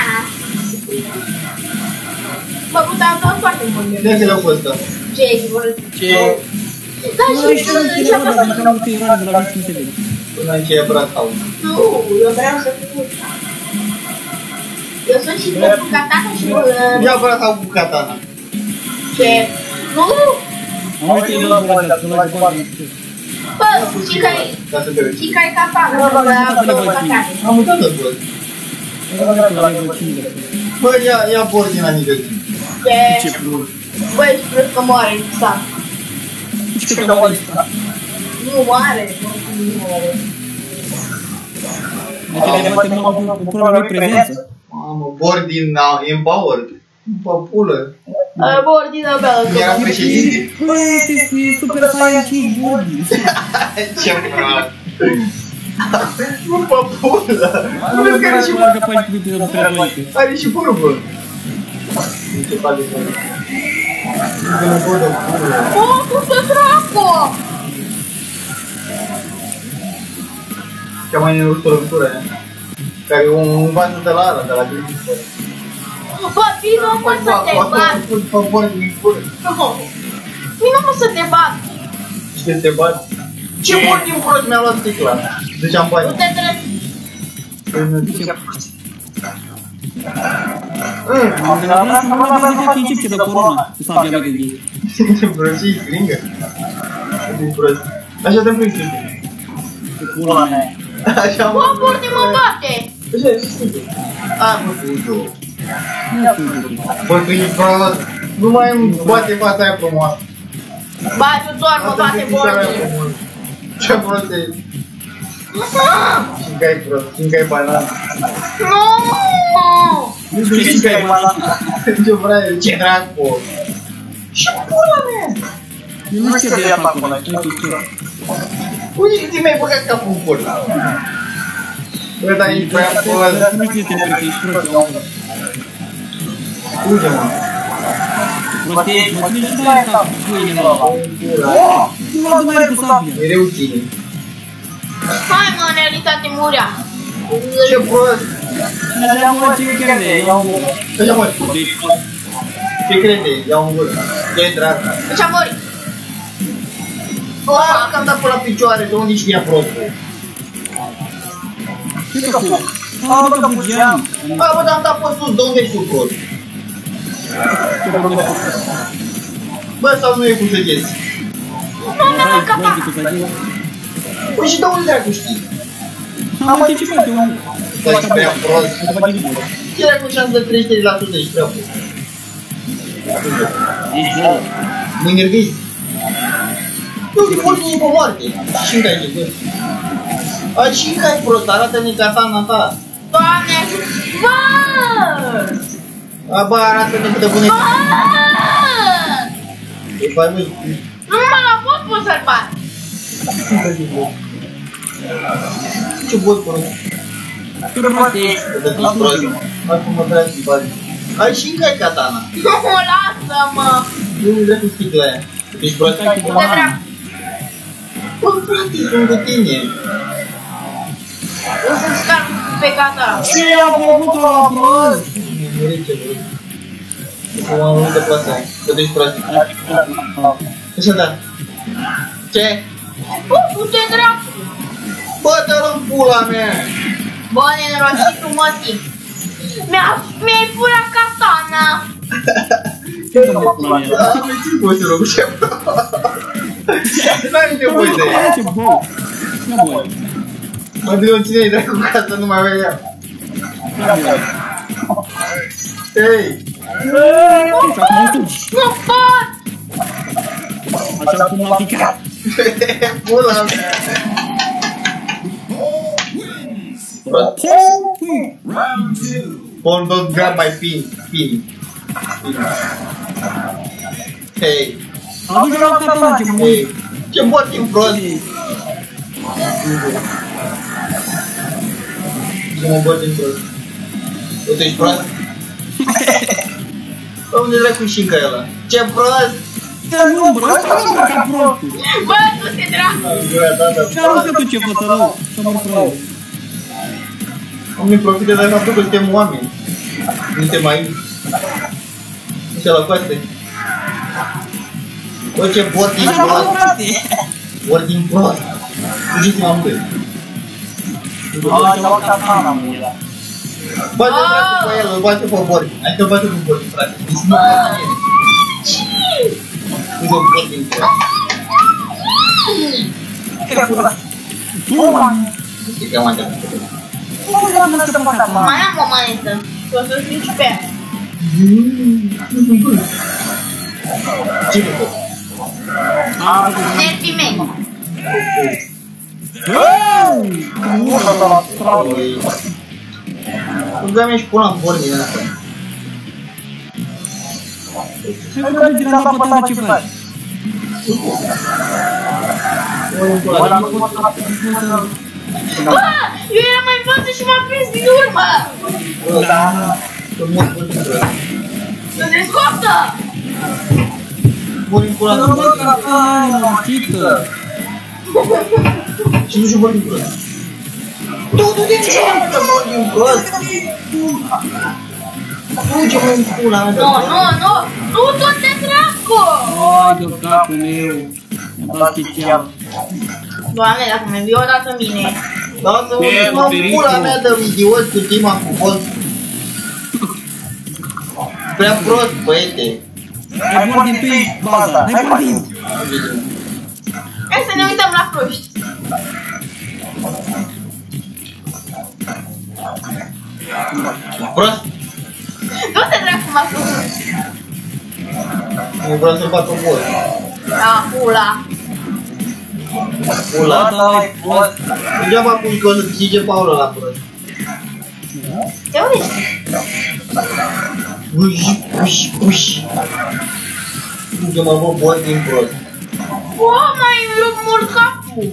Mă, cu tata foarte mult. Ia că le-au fost ăsta. Ce ești vorbit? Ce? Da, Nu, și ești un și tiră, așa. dar nu te era de la cinci de. Până în ce e bratau. Nu, eu vreau să fiu. Eu sunt și cu katana și cu... Ia bratau cu katana. Ce? Nu! Am uite el la băgat, să l-ai băgat. Bă, și care... Ca să te uiți. Și care katana? Că la katana. Am uitat de tot. Am băgat la level cinci. Bă, ia, ia bord din amică. Ce? Băi, și cred că moare exact. Ce că moare? Nu moare. Nu moare. Deci le bate cu problema lui prezență. Mamă, bord din Empower. Păpulă. Bord din abia. Era președinte. Bă, este super fain ce-i Bordi. Ce frate. Nu păpulă. Nu vezi că are și bărbă. Are și bărbă. Ce face să nu vă dă pulă. Oh, cum să dracu! Cea mai nerusturătură aia. Care e un vață de la ala, de la Greenpeace. Bă, vino mă să te bat! Fă bord din pulă. Vino mă să te bat! Ce te bat? Ce bord din pulă mi-a luat sticla? De șampanie. Nu te treci! Am vrea să mă vrea să începce de corona. Cu sabia mea de zi. Ce brăcii, gringă. Ce brăci. Așa te-am prins. Cu pula mea. Așa mă. Bă, Bordi mă bate! Așa e, ce scuze? A, bă, Fujo. Nu știu de ce. Bă, tu ești prost. Nu mai îmi bate fata aia frumoasă. Ba, tu doar mă bate Bordi! Ce prost e? Știi că ai prost, știi că ai banană. Nu! Nu știi că ai banană. Ce vrei, ce dracu. Ce pula mea? Eu nu știu de ea fac acolo. Uite, mi-ai băgat capul în pula. Bă, dar ești prea prost. Nu știu de ce ești prost. Uite, mă. Prostești, mă ține și de aia cap. Pâine, mă. Nu mă mai cu sabia. Mereu ține. Hai mă, Nelita Timurea! Ce prost. Așa mă, ce crede? Iau un gură. Așa mă. Ce crede? Iau un gură. Ce drag. Ce-a murit? Bă, că am dat pe la picioare, de unde știa prostul? Ce că fu? A, bă, că fugeam. Bă, bă, dar am dat pe sus, de unde știu prost? Bă, sau nu e cu săgeți? Nu mi-am încăpat! Păi și de unde dracu știi? Am anticipat eu. Bă, ești prea prost. Ce dracu șansă de treizeci la sută, ești prea prost. Ești rău. Mă enervezi? Nu, e foarte pe moarte. Și încă ai ce, bă? A, și încă ai prost, arată-ne katana ta. Doamne! Bă! A, bă, arată-ne câtă bună. Bă! E fain, băi. Nu mă la pot pot să-l bat! Ce bot prost? Ce prostești? Că te prost. Hai cum mă tragi din bani. Ai și încă ai katana. Nu, lasă-mă! Nu mi dracu sticla aia. Ești prost? Te dracu! Bă, frate, sunt cu tine. O să scar pe gata! Ce a făcut la prost? Nu e ce vreau. Acum am multe plasa. Că tu ești prost. Așa da. Ce? Bă, du-te dracu! Bă, dă-l în pula mea! Bă, nenorocitul mătii! Mi-ai furat katana! Ce că mă pula mea? Da, nu ți-mi poți să rog ce n-ai nevoie de ea. Ce bou? Ce bou? Mă dă-o ține-i dracu ca să nu mai vei ea. Hei! Și acum însuși. Nu pot! Așa cum l-a picat. Pula mea! Paul, don't grab my pin. Pin. Pin. Hei! Aduce la katana, ce bou. Hei! Ce bot e prost! Ce mă bot e prost? Tu ești prost? Unde dracu și încă ăla? Ce prost! Nu, bro, ăsta nu e ca prostul. Bă, du-te dracu! Ce aruncă tu ce fătărău? Să mă rău. Oamenii profită de faptul că suntem oameni. Nu te mai... Așa la coaste. Bă, ce bot e prost! Bot e prost! Fugiți-mă amândoi. Așa o katana, mă. Bate dracu pe el, îl bate pe Borg. Hai că bate pe Borg, frate. Ești mai la mine. Nu mă pot din prost. Știi că am mai Mai am o manetă. O să-ți zici pe aia. Cine tot? Nerfii mei. Băgăm și până în bord din asta. Hai că mergi la apătare ce faci. Bă, eu eram mai în față și m-am prins din urmă. Da. Să mor până din urmă. Să se scoptă. Mori în pula Dar din bă, urmă. caca, machită. Și nu și mori în pula. Tu, tu de ce să mori în pula? Fuge mă în pula mea. Nu, nu, nu. Nu, tot de dracu. Ai de capul meu. Mi-a dat chicheam. Doamne, dacă mi-a vii odată mine. Lasă-mă în pula mea de idiot cu tima cu bol. Prea prost, băiete. Hai mor din tâi baza. Hai mor din. Hai să ne uităm la fruști. Prost? Du-te dracu, m-a făcut. Nu vreau să fac o bol. Da, pula. Pula. Da, da, ai prost. Degeaba pui că o să țige Paula la prost. Te uiți? Uși, uși, uși. Fuge mă bă bol din prost. Bă, mai eu mult capul.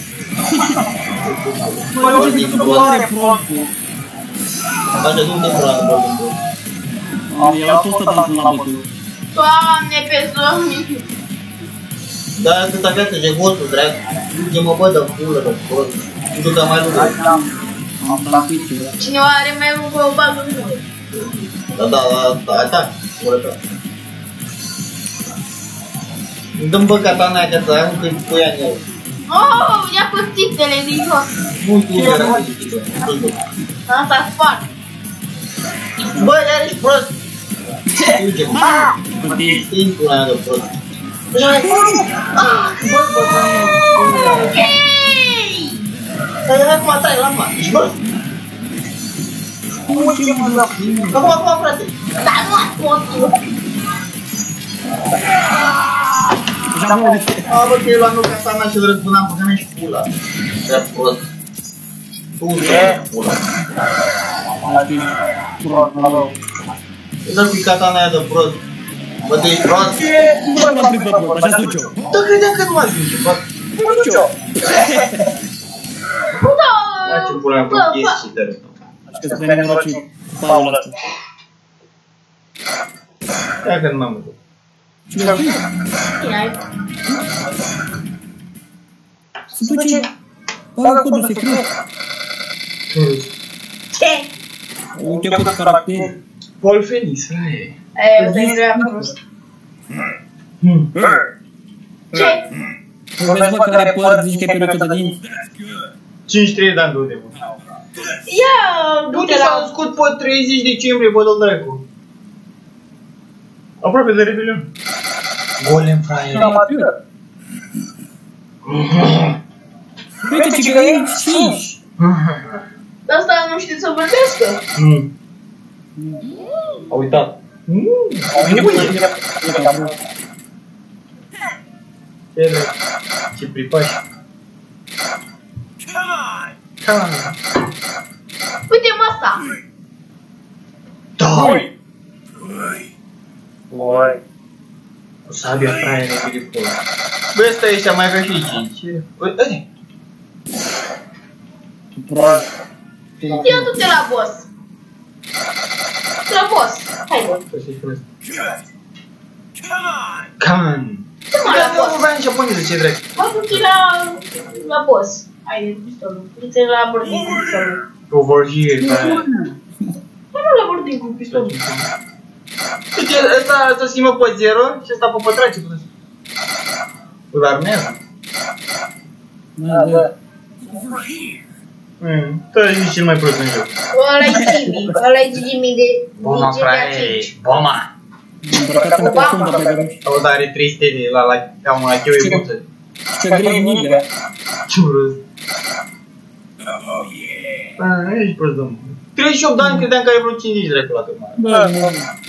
Mă, ce zic că are prostul. Așa nu te pula de bol din prost. Am iau tot ăsta dacă l-am bătut. Doamne, pe zomi. Dar atâta viață de gotul, dracu. Fuge mă bă de pulă de prost. Nu că mai lumea. Am plătit ceva. Cineva are mai mult pe o bagă în mine. Da, da, da, da, da, ură ta. Dă-mi bă katana aia că am că-i pui în el. Oh, ia cu țiptele din jos. Nu tu era pozitivă. Asta spart. Bă, iar ești prost. Fuge mă. Pătii. Timpul ăla de prost. Ah, bă, bă, bă. Hei! Hai, hai, cum atai, la mă. Ești prost. Acum, acum, frate. Dar nu ați motiv. Deja mă uite. A, bă, că eu luam eu katana și îl răzbunam pe mine și pula. Prea prost. Tu, ce? Pula. Pătii. Prost, alo. Îi dă cu katana aia de prost. Bă, te ești prost? Nu m-am prins de prost, așa duc eu. Da, credeam că nu m-ați zice, bă. Nu duc eu. Da! Ia ce pula mea, bă, chestii de rău. Că să ne noroci Paul ăsta. Ia că nu m-am văzut. Cine ar fi? Bine, ai. Se duce... Bagă codul secret. Ce? Un checut caracter. Paul Phoenix, aia E, ăsta e rea prost. Ce? Vezi bă care păr, zici că e pe de dinți. cincizeci și trei de ani, du-te, bă. Ia, Du-te, s-a născut pe treizeci decembrie, bă, dă-l dracu. Aproape de Revelion. Golem, fraier. Uite ce că e cinci. Dar asta nu știe să vorbească. A uitat. Ce dracu? Ce pripași. Come on! Uite-mă asta. Da! Oi! Sabia fraier de telefon. Bă, ăsta ești, mai avea și cinci. Bă, ăi! Prost. Ia du-te la boss. La boss. Hai, bă. Come on! Du-mă la Nu boss. vorbeam în japoneză, ce dracu? Mă du-te la... la boss. Hai, de pistolul. Du-te la bordin cu pistolul. Over here, fraier. Mă nu la bordin cu pistolul. Uite, ăsta, ăsta schimbă pe zero și ăsta pe pătrace. Îl armează. Da, da. Mm, tu ești cel mai prost în joc. Ăla-i Jimmy. Ăla-i Jimmy de... Boma, de G T A fraier! cinci. Boma! Îmbrăcat în profundă pe găruș. Auzi, are trei stele la la ca un acheu e multă. Ce grei nigă. Ce urât. Ah, ești prost, domnule. treizeci și opt de ani, credeam că ai vreo cincizeci de dracu la tău. Bă, nu.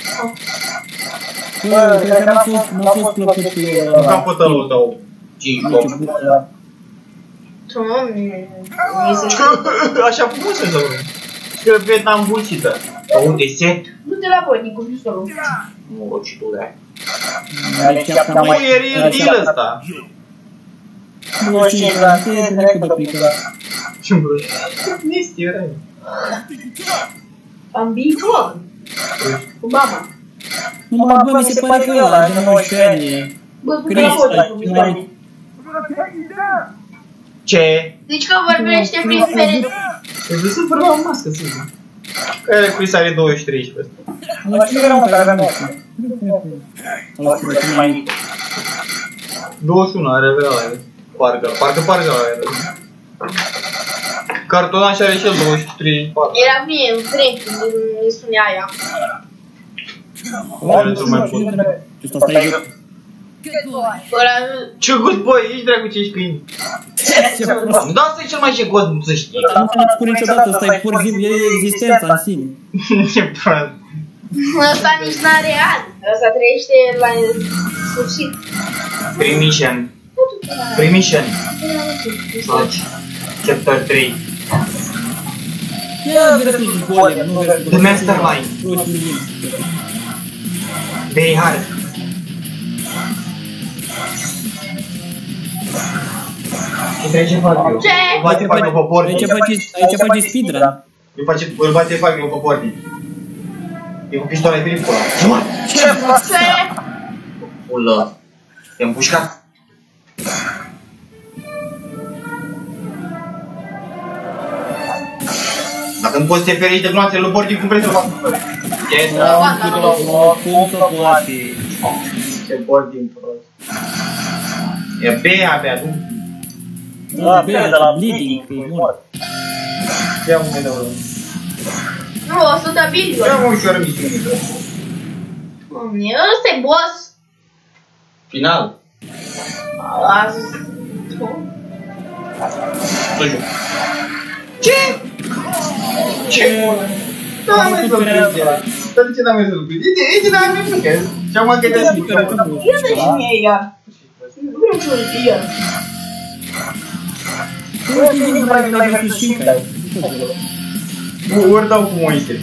Bă, cred că n-a fost, n-a fost plăcut cu el. Cam pătălul tău. cinci și opt. Doamne, Așa frumos să zău. Că Vietnam bullshit-ă. Unde set? nu te la voi, Nicu, fiu solo. Nu, ce tu de-aia. Nu, Nu, e deal ăsta. nu știu, dar e drept de plică. Ce-mi vreo? Nu știu, era. Am viitor. Cu mama. Numai, bă, mi se pare că ăla, de nouăsprezece ani. Bă, du-te la voi, cu viitor. Ce? Zici că vorbește prin perete. Îți văd să vorbea o mască, să zic. Care Chris are douăzeci și trei pe ăsta? Ăla ce era, mă, care avea mască? Ăla ce era mai mic. douăzeci și unu are avea ăla. Parcă, parcă, parcă ăla era. Cartonaș are și el douăzeci și trei, patru. Era mie în trei când îmi spunea aia. Ăla e cel mai bun. Ce ăsta stai gât? Ăla... Ce good boy, ești dracu ce ești câini. Nu, dar asta e cel mai jegos, nu să știi. Nu s-a spus niciodată, ăsta e pur și simplu, e existența în sine. Ce prost. Ăsta nici n-are ani. Ăsta trăiește la sfârșit. Premonition. Premonition. Chapter trei. Ia versus golem, nu versus The Mastermind. Very hard. Ce trece fac eu? Ce? Îl bate fac eu pe porti. Aici faci, aici faci speedrun. Îl face, îl bate fac eu pe porti. E cu pistola, e bine cu ăla. Ce mă? Ce fac? Ce? Ulă. I-am pușcat. Dacă nu poți să te ferești de gloanțele lui Bordi, cum vrei să fac? Ce? Cum să poate? Ce Bordi în prost. E bea abia, nu? Da, bea, de la bleeding, că e mort. Ia un moment de Nu, o sută billion. Ia mă ușoară misiune. Ăsta e boss. Final. Azi. Să joc. Ce? Ce? Da, am mers să-l prind. Dar de ce n-am mers să-l prind? E de n-am mers să-l prind. Și-am mai gădea să-l prind. Ia dă și mie iar. Nu vreau să-l prind iar. Nu vrei să ai versus Shinkai. Ori dau cu monștri.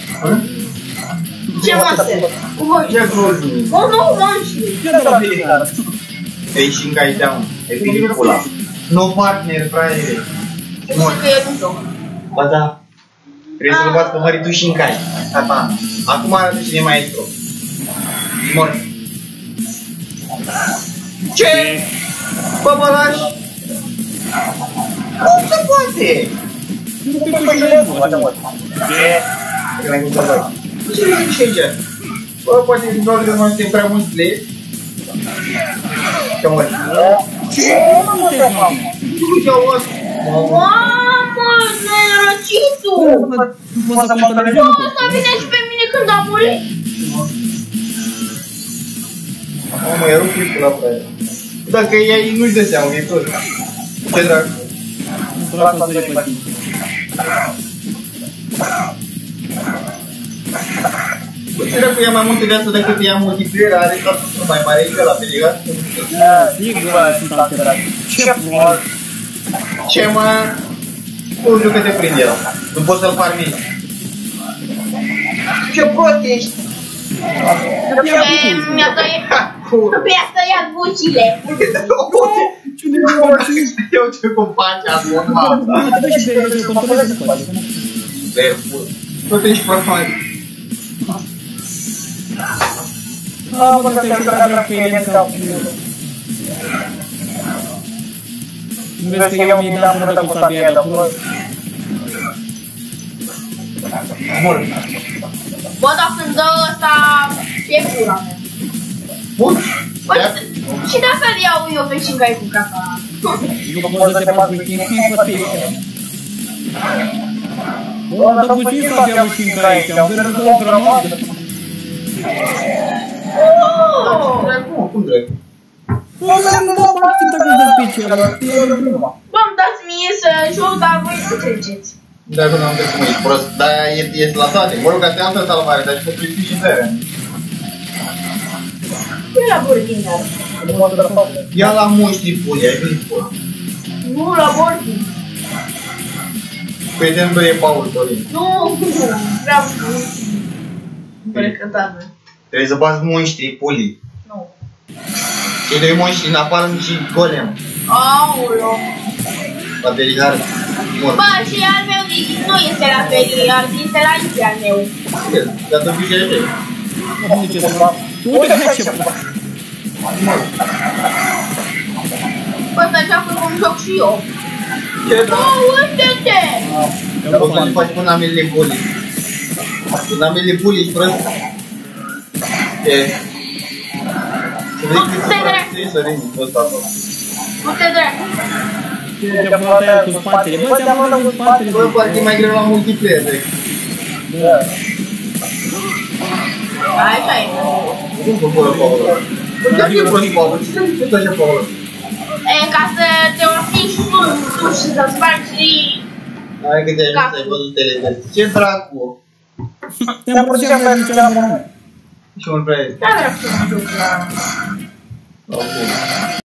Ce monster? Cu voi. Ce grozi? O, nu, monștri. Ia de la fiecare. Ei, Shinkai down. E bine pula. No partner, fraiere. Mor. Că e nu joc. Ba da. Trebuie să-l bați pe măritul Shinkai. Tata. Acum arată cine e maestru. Mor. Ce? Băbălaș? Cum se poate? Nu pe cu cine mor. Ce? Că l-ai gândit la ce le zici aici? Bă, poate că vreau că nu suntem prea mulți play. Ce mori? Ce? Nu te fac. Nu te auzi. Mamă, nenorocitul! Nu poți să pui televizorul? Nu, ăsta vine și pe mine când am murit. Mamă, i-a rupt clipul la fraia. Dacă ei nu-și dă seama, e tot. Ce dracu? Nu vreau să zări pe tine. Bă, ce dracu ia mai multă viață decât ia multiplayer, are statusul mai mare, e la Peligas? Da, sigur, sunt alterat. Ce frumos! Ce mă? Nu știu că te prinde el. Nu poți să-l farmi. Ce prost ești! Mi-a tăiat... Mi-a tăiat bucile. Eu ce cum faci asta, mă? Trebuie și pe să controlezi cu poate. Tot ești profan. Ah, mă, că te-ai jucat pe el în cap. Nu vezi că eu mi-i dat până cu sabia de acolo? Bun. Bă, dar când dă ăsta, ce pula mea? Bun. Bă, și dacă îl iau eu pe Shinkai cu casa? Nu poți să te faci cu tine, fă te bă, dar puțin să avea un Shinkai aici, am văzut o grămadă. Cum, cum dracu? Bă, mi-am dat maxim dacă îți dă special, e o grămadă. Bă, îmi dați mie să joc, dar voi nu treceți. Da, că n-am trecut, mă, ești prost. De-aia ies la toate. Mă rog, asta e altă salvare, dar și pentru iubi și bere. E la Burgin, dar. Ia la muștri puli, ai venit pula. Nu, la Burgin. Prietenul tău e Paul Torin. Nu, vreau să nu. Precătată. Trebuie să bați monștri puli. Nu. Cei doi monștri în afară și golem. Aolo. La verigar. Bă, și al meu nu este la verigar, este la aici al meu. Dar tu fii de tăi. Nu știu ce să fac. Uite ce fac. Bă, ăsta joacă cum joc și eu. Ce Bă, drag? uite-te! Bă, tu faci până amelele puli. Până amelele puli, ești prost. E. Să vezi cât se frate să veni ăsta acolo. Uite, drag. Ce fac aia cu spatele? Bă, ți-am luat cu spatele. Bă, parcă e mai greu la multiplayer, de. Așa e. Cum pe acolo, Paul? Dar e prost, Paul. Ce te-ai făcut așa, Paul? E, ca să te orfiși tu, tu și să spargi. Hai că te-ai ajuns să-i văzut televizor. Ce dracu? Te-am pus și am nici la mână. Și un prea e. Da, vreau să mă duc la... Ok.